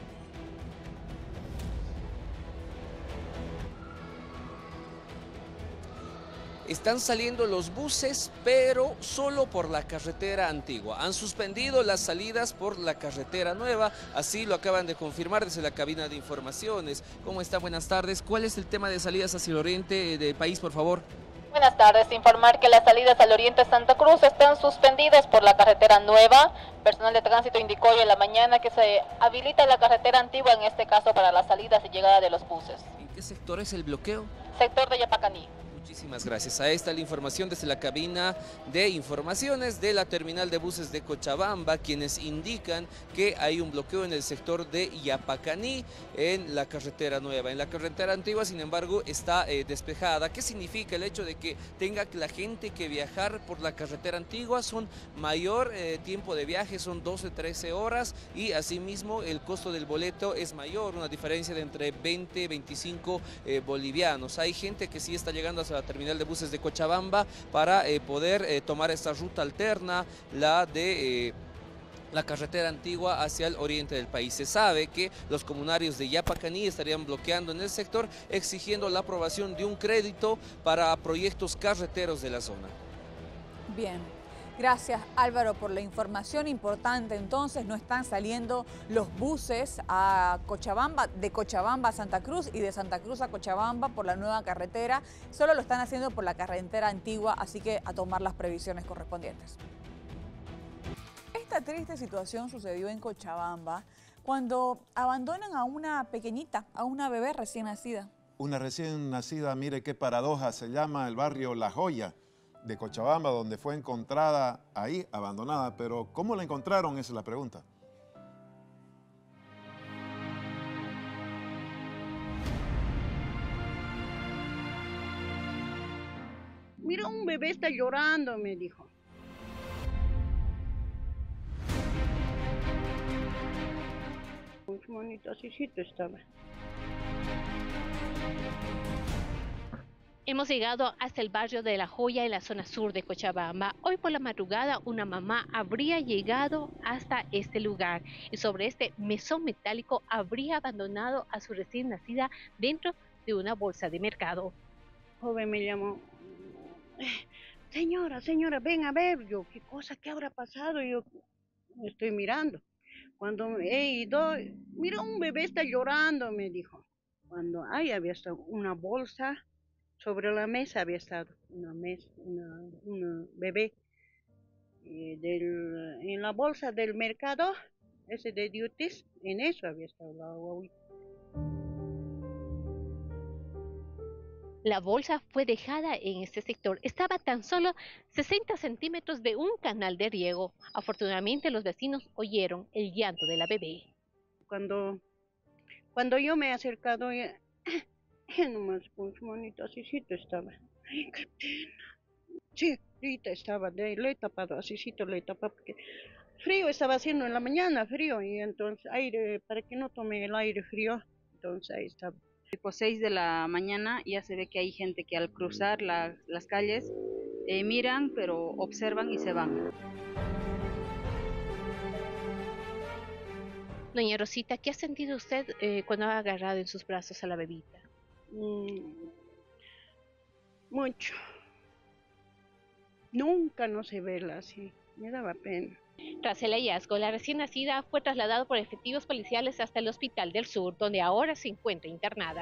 Están saliendo los buses, pero solo por la carretera antigua. Han suspendido las salidas por la carretera nueva, así lo acaban de confirmar desde la cabina de informaciones. ¿Cómo está? Buenas tardes. ¿Cuál es el tema de salidas hacia el oriente del país, por favor? Buenas tardes. Informar que las salidas al oriente de Santa Cruz están suspendidas por la carretera nueva. Personal de tránsito indicó hoy en la mañana que se habilita la carretera antigua, en este caso para las salidas y llegada de los buses. ¿En qué sector es el bloqueo? Sector de Yapacaní. Muchísimas gracias. Ahí está la información desde la cabina de informaciones de la terminal de buses de Cochabamba, quienes indican que hay un bloqueo en el sector de Yapacaní, en la carretera nueva. En la carretera antigua, sin embargo, está eh, despejada. ¿Qué significa el hecho de que tenga la gente que viajar por la carretera antigua? Son mayor eh, tiempo de viaje, son doce, trece horas, y asimismo el costo del boleto es mayor, una diferencia de entre veinte, veinticinco eh, bolivianos. Hay gente que sí está llegando hasta la terminal de buses de Cochabamba para eh, poder eh, tomar esta ruta alterna, la de... Eh, la carretera antigua hacia el oriente del país. Se sabe que los comunarios de Yapacaní estarían bloqueando en el sector, exigiendo la aprobación de un crédito para proyectos carreteros de la zona. Bien. Gracias, Álvaro, por la información importante. Entonces, no están saliendo los buses a Cochabamba, de Cochabamba a Santa Cruz y de Santa Cruz a Cochabamba por la nueva carretera. Solo lo están haciendo por la carretera antigua, así que a tomar las previsiones correspondientes. Esta triste situación sucedió en Cochabamba cuando abandonan a una pequeñita, a una bebé recién nacida. Una recién nacida, mire qué paradoja, se llama el barrio La Joya de Cochabamba, donde fue encontrada ahí, abandonada. Pero ¿cómo la encontraron? Esa es la pregunta. Mira, un bebé está llorando, me dijo. Muy bonito, así estaba. Hemos llegado hasta el barrio de La Joya en la zona sur de Cochabamba. Hoy por la madrugada una mamá habría llegado hasta este lugar y sobre este mesón metálico habría abandonado a su recién nacida dentro de una bolsa de mercado. Joven me llamó. Señora, señora, ven a ver. Yo, ¿qué cosa? ¿Qué habrá pasado? Yo estoy mirando. Cuando he ido, mira, un bebé está llorando, me dijo. Cuando ahí había estado una bolsa, sobre la mesa había estado una, mesa, una, una bebé. Eh, del, en la bolsa del mercado, ese de duties, en eso había estado la guaguita. La bolsa fue dejada en este sector. Estaba a tan solo sesenta centímetros de un canal de riego. Afortunadamente los vecinos oyeron el llanto de la bebé. Cuando, cuando yo me he acercado, ya, nomás con su manito asícito estaba. Ay, qué pena. Sí, ahorita estaba, de, le he tapado, asícito le he tapado, porque frío estaba haciendo en la mañana, frío, y entonces aire, para que no tome el aire frío, entonces ahí estaba. Tipo seis de la mañana ya se ve que hay gente que al cruzar la, las calles eh, miran, pero observan y se van. Doña Rosita, ¿qué ha sentido usted eh, cuando ha agarrado en sus brazos a la bebita? Mm, mucho. Nunca no se verla así, me daba pena. Tras el hallazgo, la recién nacida fue trasladada por efectivos policiales hasta el Hospital del Sur, donde ahora se encuentra internada.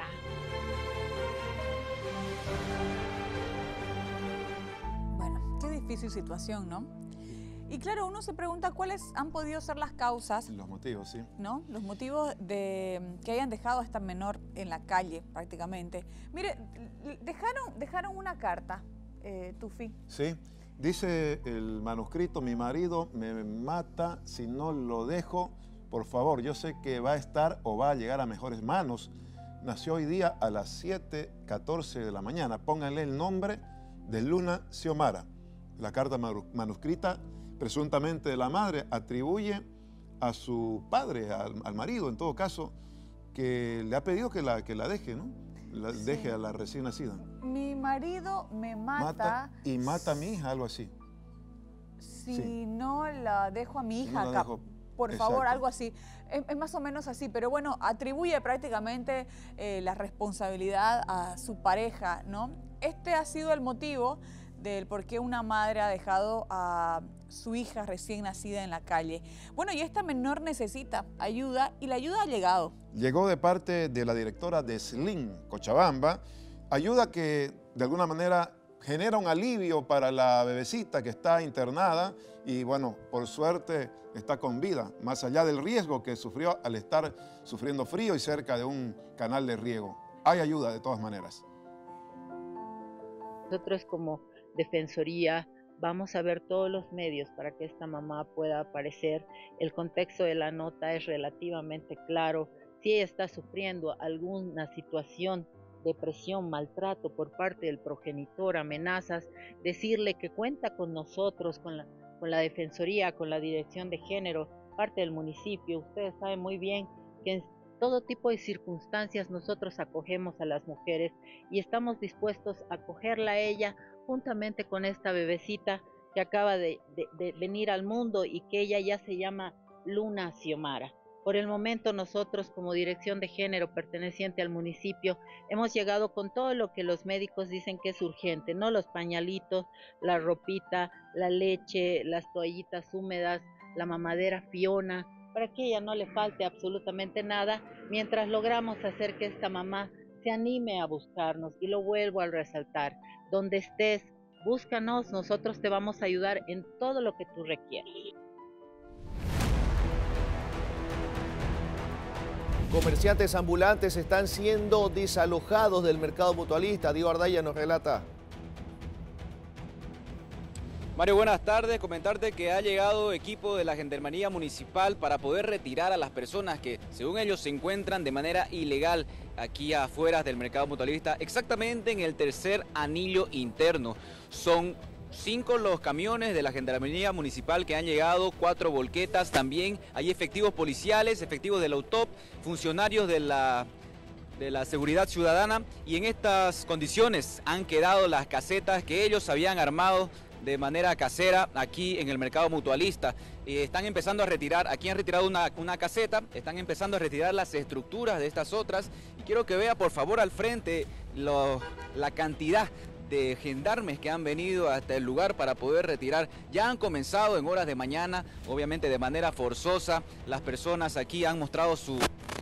Bueno, qué difícil situación, ¿no? Y claro, uno se pregunta cuáles han podido ser las causas. Los motivos, sí. ¿No? Los motivos de que hayan dejado a esta menor en la calle, prácticamente. Mire, dejaron, dejaron una carta, eh, Tufi. Sí. Dice el manuscrito: mi marido me mata si no lo dejo. Por favor, yo sé que va a estar o va a llegar a mejores manos. Nació hoy día a las siete catorce de la mañana. Pónganle el nombre de Luna Xiomara. La carta manuscrita, presuntamente de la madre, atribuye a su padre, al, al marido en todo caso, que le ha pedido que la, que la deje, ¿no? La sí. Deje a la recién nacida. Mi marido me mata, mata y mata a mi hija, algo así. Si sí. no la dejo a mi hija no acá, dejo, por exacto. favor, algo así. Es, es más o menos así, pero bueno, atribuye prácticamente eh, la responsabilidad a su pareja, ¿no? Este ha sido el motivo del por qué una madre ha dejado a su hija recién nacida en la calle. Bueno, y esta menor necesita ayuda y la ayuda ha llegado. Llegó de parte de la directora de S L I M Cochabamba, ayuda que de alguna manera genera un alivio para la bebecita que está internada y bueno, por suerte está con vida, más allá del riesgo que sufrió al estar sufriendo frío y cerca de un canal de riego. Hay ayuda de todas maneras. Nosotros como Defensoría vamos a ver todos los medios para que esta mamá pueda aparecer. El contexto de la nota es relativamente claro. Si ella está sufriendo alguna situación, depresión, maltrato por parte del progenitor, amenazas, decirle que cuenta con nosotros, con la, con la Defensoría, con la Dirección de Género, parte del municipio. Ustedes saben muy bien que en todo tipo de circunstancias nosotros acogemos a las mujeres y estamos dispuestos a acogerla a ella juntamente con esta bebecita que acaba de, de, de venir al mundo y que ella ya se llama Luna Xiomara. Por el momento nosotros como Dirección de Género perteneciente al municipio hemos llegado con todo lo que los médicos dicen que es urgente, ¿no? Los pañalitos, la ropita, la leche, las toallitas húmedas, la mamadera Fiona, para que ella no le falte absolutamente nada, mientras logramos hacer que esta mamá se anime a buscarnos. Y lo vuelvo a resaltar, donde estés, búscanos, nosotros te vamos a ayudar en todo lo que tú requieras. Comerciantes ambulantes están siendo desalojados del mercado mutualista. Diego Ardaya nos relata. Mario, buenas tardes. Comentarte que ha llegado equipo de la Gendarmería Municipal para poder retirar a las personas que, según ellos, se encuentran de manera ilegal aquí afuera del mercado mutualista, exactamente en el tercer anillo interno. Son cinco los camiones de la Gendarmería Municipal que han llegado, cuatro volquetas, también hay efectivos policiales, efectivos de la U T O P, funcionarios de la, de la Seguridad Ciudadana, y en estas condiciones han quedado las casetas que ellos habían armado de manera casera aquí en el mercado mutualista. Eh, están empezando a retirar, aquí han retirado una, una caseta, están empezando a retirar las estructuras de estas otras, y quiero que vea por favor al frente lo, la cantidad de gendarmes que han venido hasta el lugar para poder retirar. Ya han comenzado en horas de mañana, obviamente de manera forzosa. Las personas aquí han mostrado su,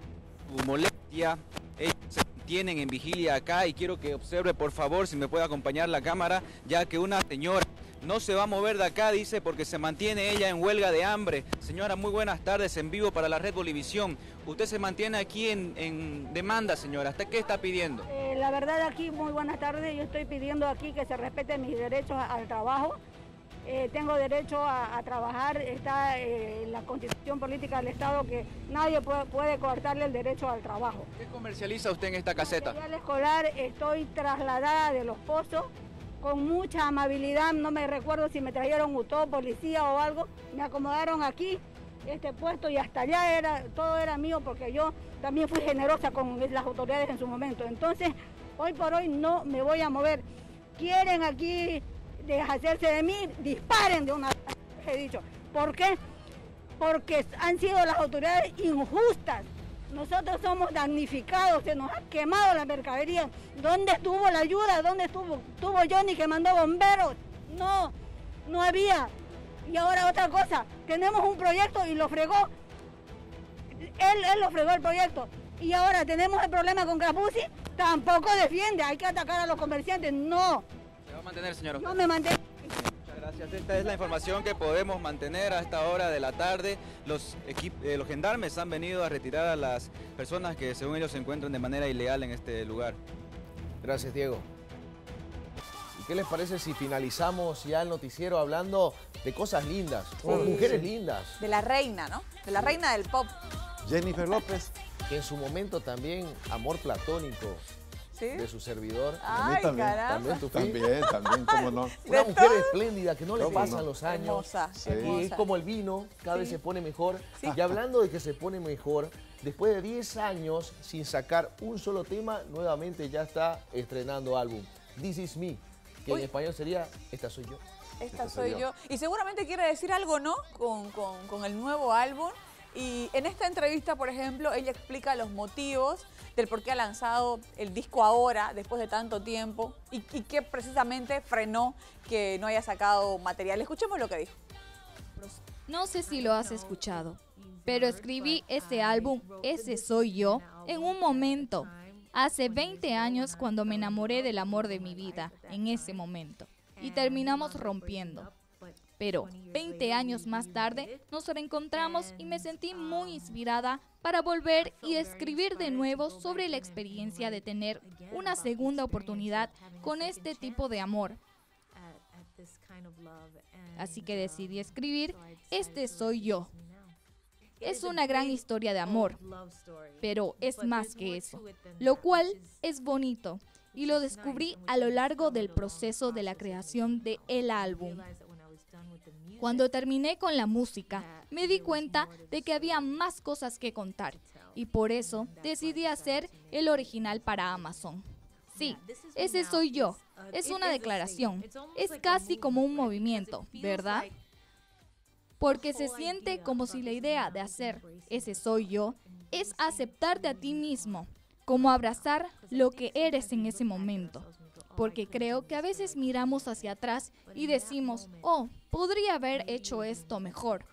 su molestia. Ellos se mantienen en vigilia acá y quiero que observe por favor, si me puede acompañar la cámara, ya que una señora no se va a mover de acá, dice, porque se mantiene ella en huelga de hambre. Señora, muy buenas tardes, en vivo para la Red Bolivisión. Usted se mantiene aquí en, en demanda, señora. ¿Hasta qué está pidiendo? Eh, la verdad aquí, muy buenas tardes, yo estoy pidiendo aquí que se respeten mis derechos al trabajo. Eh, tengo derecho a, a trabajar, está eh, la Constitución Política del Estado que nadie puede, puede coartarle el derecho al trabajo. ¿Qué comercializa usted en esta caseta? Material escolar, estoy trasladada de Los Pozos con mucha amabilidad, no me recuerdo si me trajeron U T O, policía o algo, me acomodaron aquí, este puesto, y hasta allá era, todo era mío porque yo también fui generosa con las autoridades en su momento. Entonces, hoy por hoy no me voy a mover. Quieren aquí deshacerse de mí, disparen de una vez, he dicho. ¿Por qué? Porque han sido las autoridades injustas. Nosotros somos damnificados, se nos ha quemado la mercadería. ¿Dónde estuvo la ayuda? ¿Dónde estuvo, estuvo Johnny que mandó bomberos? No, no había. Y ahora otra cosa, tenemos un proyecto y lo fregó. Él, él lo fregó el proyecto. Y ahora tenemos el problema con Capuzzi, tampoco defiende, hay que atacar a los comerciantes. No. ¿Se va a mantener, señora? Yo me mantengo. Muchas gracias. Esta es la información que podemos mantener a esta hora de la tarde. Los, eh, los gendarmes han venido a retirar a las personas que según ellos se encuentran de manera ilegal en este lugar. Gracias, Diego. ¿Y qué les parece si finalizamos ya el noticiero hablando de cosas lindas, sí, o mujeres sí. lindas? De la reina, ¿no? De la reina del pop. Jennifer López. Que en su momento también amor platónico. ¿Sí? De su servidor. Ay, también, también, ¿tú también, también, cómo no. Una mujer espléndida que no le pasan no? los años. Hermosa, sí. hermosa. Y es como el vino, cada sí. vez se pone mejor. Sí. Y hablando de que se pone mejor, después de diez años sin sacar un solo tema, nuevamente ya está estrenando álbum. This Is Me, que Uy. en español sería Esta Soy Yo. Esta, Esta soy yo. yo. Y seguramente quiere decir algo, ¿no? Con, con, con el nuevo álbum. Y en esta entrevista, por ejemplo, ella explica los motivos del por qué ha lanzado el disco ahora, después de tanto tiempo, y, y qué precisamente frenó que no haya sacado material. Escuchemos lo que dijo. No sé si lo has escuchado, pero escribí este álbum, Ese Soy Yo, en un momento, hace veinte años, cuando me enamoré del amor de mi vida, en ese momento, y terminamos rompiendo. Pero veinte años más tarde nos reencontramos y me sentí muy inspirada para volver y escribir de nuevo sobre la experiencia de tener una segunda oportunidad con este tipo de amor. Así que decidí escribir Este soy yo. Es una gran historia de amor, pero es más que eso, lo cual es bonito y lo descubrí a lo largo del proceso de la creación de el álbum. Cuando terminé con la música, me di cuenta de que había más cosas que contar y por eso decidí hacer el original para Amazon. Sí, ese soy yo. Es una declaración. Es casi como un movimiento, ¿verdad? Porque se siente como si la idea de hacer ese soy yo es aceptarte a ti mismo, como abrazar lo que eres en ese momento. Porque creo que a veces miramos hacia atrás y decimos, oh, podría haber hecho esto mejor.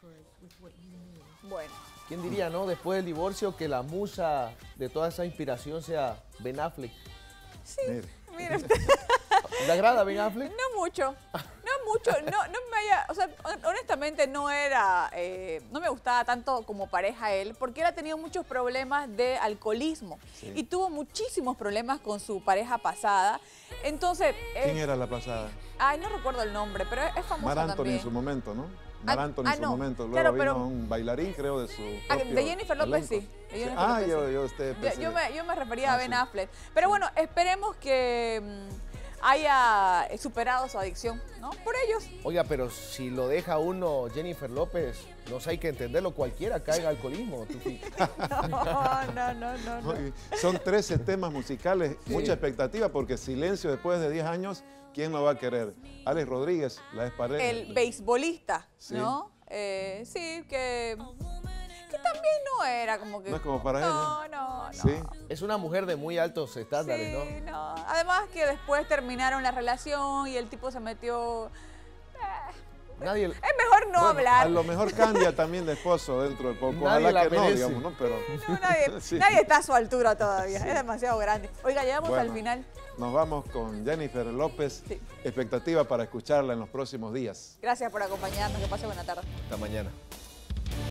Bueno. ¿Quién diría, no, después del divorcio, que la musa de toda esa inspiración sea Ben Affleck? Sí, mira usted. ¿Le agrada Ben Affleck? No mucho, no mucho, no, no me haya, o sea, honestamente no era, eh, no me gustaba tanto como pareja él, porque él ha tenido muchos problemas de alcoholismo sí. y tuvo muchísimos problemas con su pareja pasada, entonces... ¿Quién eh, era la pasada? Ay, no recuerdo el nombre, pero es famosa Mar Anthony también. en su momento, ¿no? Mar Ah, Anthony ah, en su no. momento, luego Claro, vino pero- un bailarín, creo, de su Ah, propio de Jennifer López, elenco. sí. de Jennifer Ah, López, yo, sí. yo, usted Yo, pensé- yo me, yo me refería Ah, a Ben sí. Affleck. Pero bueno, esperemos que mm, haya superado su adicción, ¿no? Por ellos. Oiga, pero si lo deja uno Jennifer López, no sé, hay que entenderlo, cualquiera cae en alcoholismo. Tufi. No, no, no, no. no. Oye, son trece temas musicales, Sí. mucha expectativa, porque Silencio después de diez años, ¿quién lo va a querer? Alex Rodríguez, la expareja. El beisbolista, Sí. ¿no? Eh, sí, que, que también no era como que... No es como para no, ella. No, no, Sí. Es una mujer de muy altos estándares, Sí, ¿no? no. Además que después terminaron la relación y el tipo se metió... Nadie, Es mejor no Bueno, hablar. A lo mejor cambia también de esposo dentro de poco. Nadie Ojalá la que no, merece. digamos, ¿no? Pero No, nadie, Sí. nadie está a su altura todavía, es demasiado grande. Oiga, llegamos Bueno. al final. nos vamos con Jennifer López. Sí. Expectativa para escucharla en los próximos días. Gracias por acompañarnos, que pase buena tarde. Hasta mañana.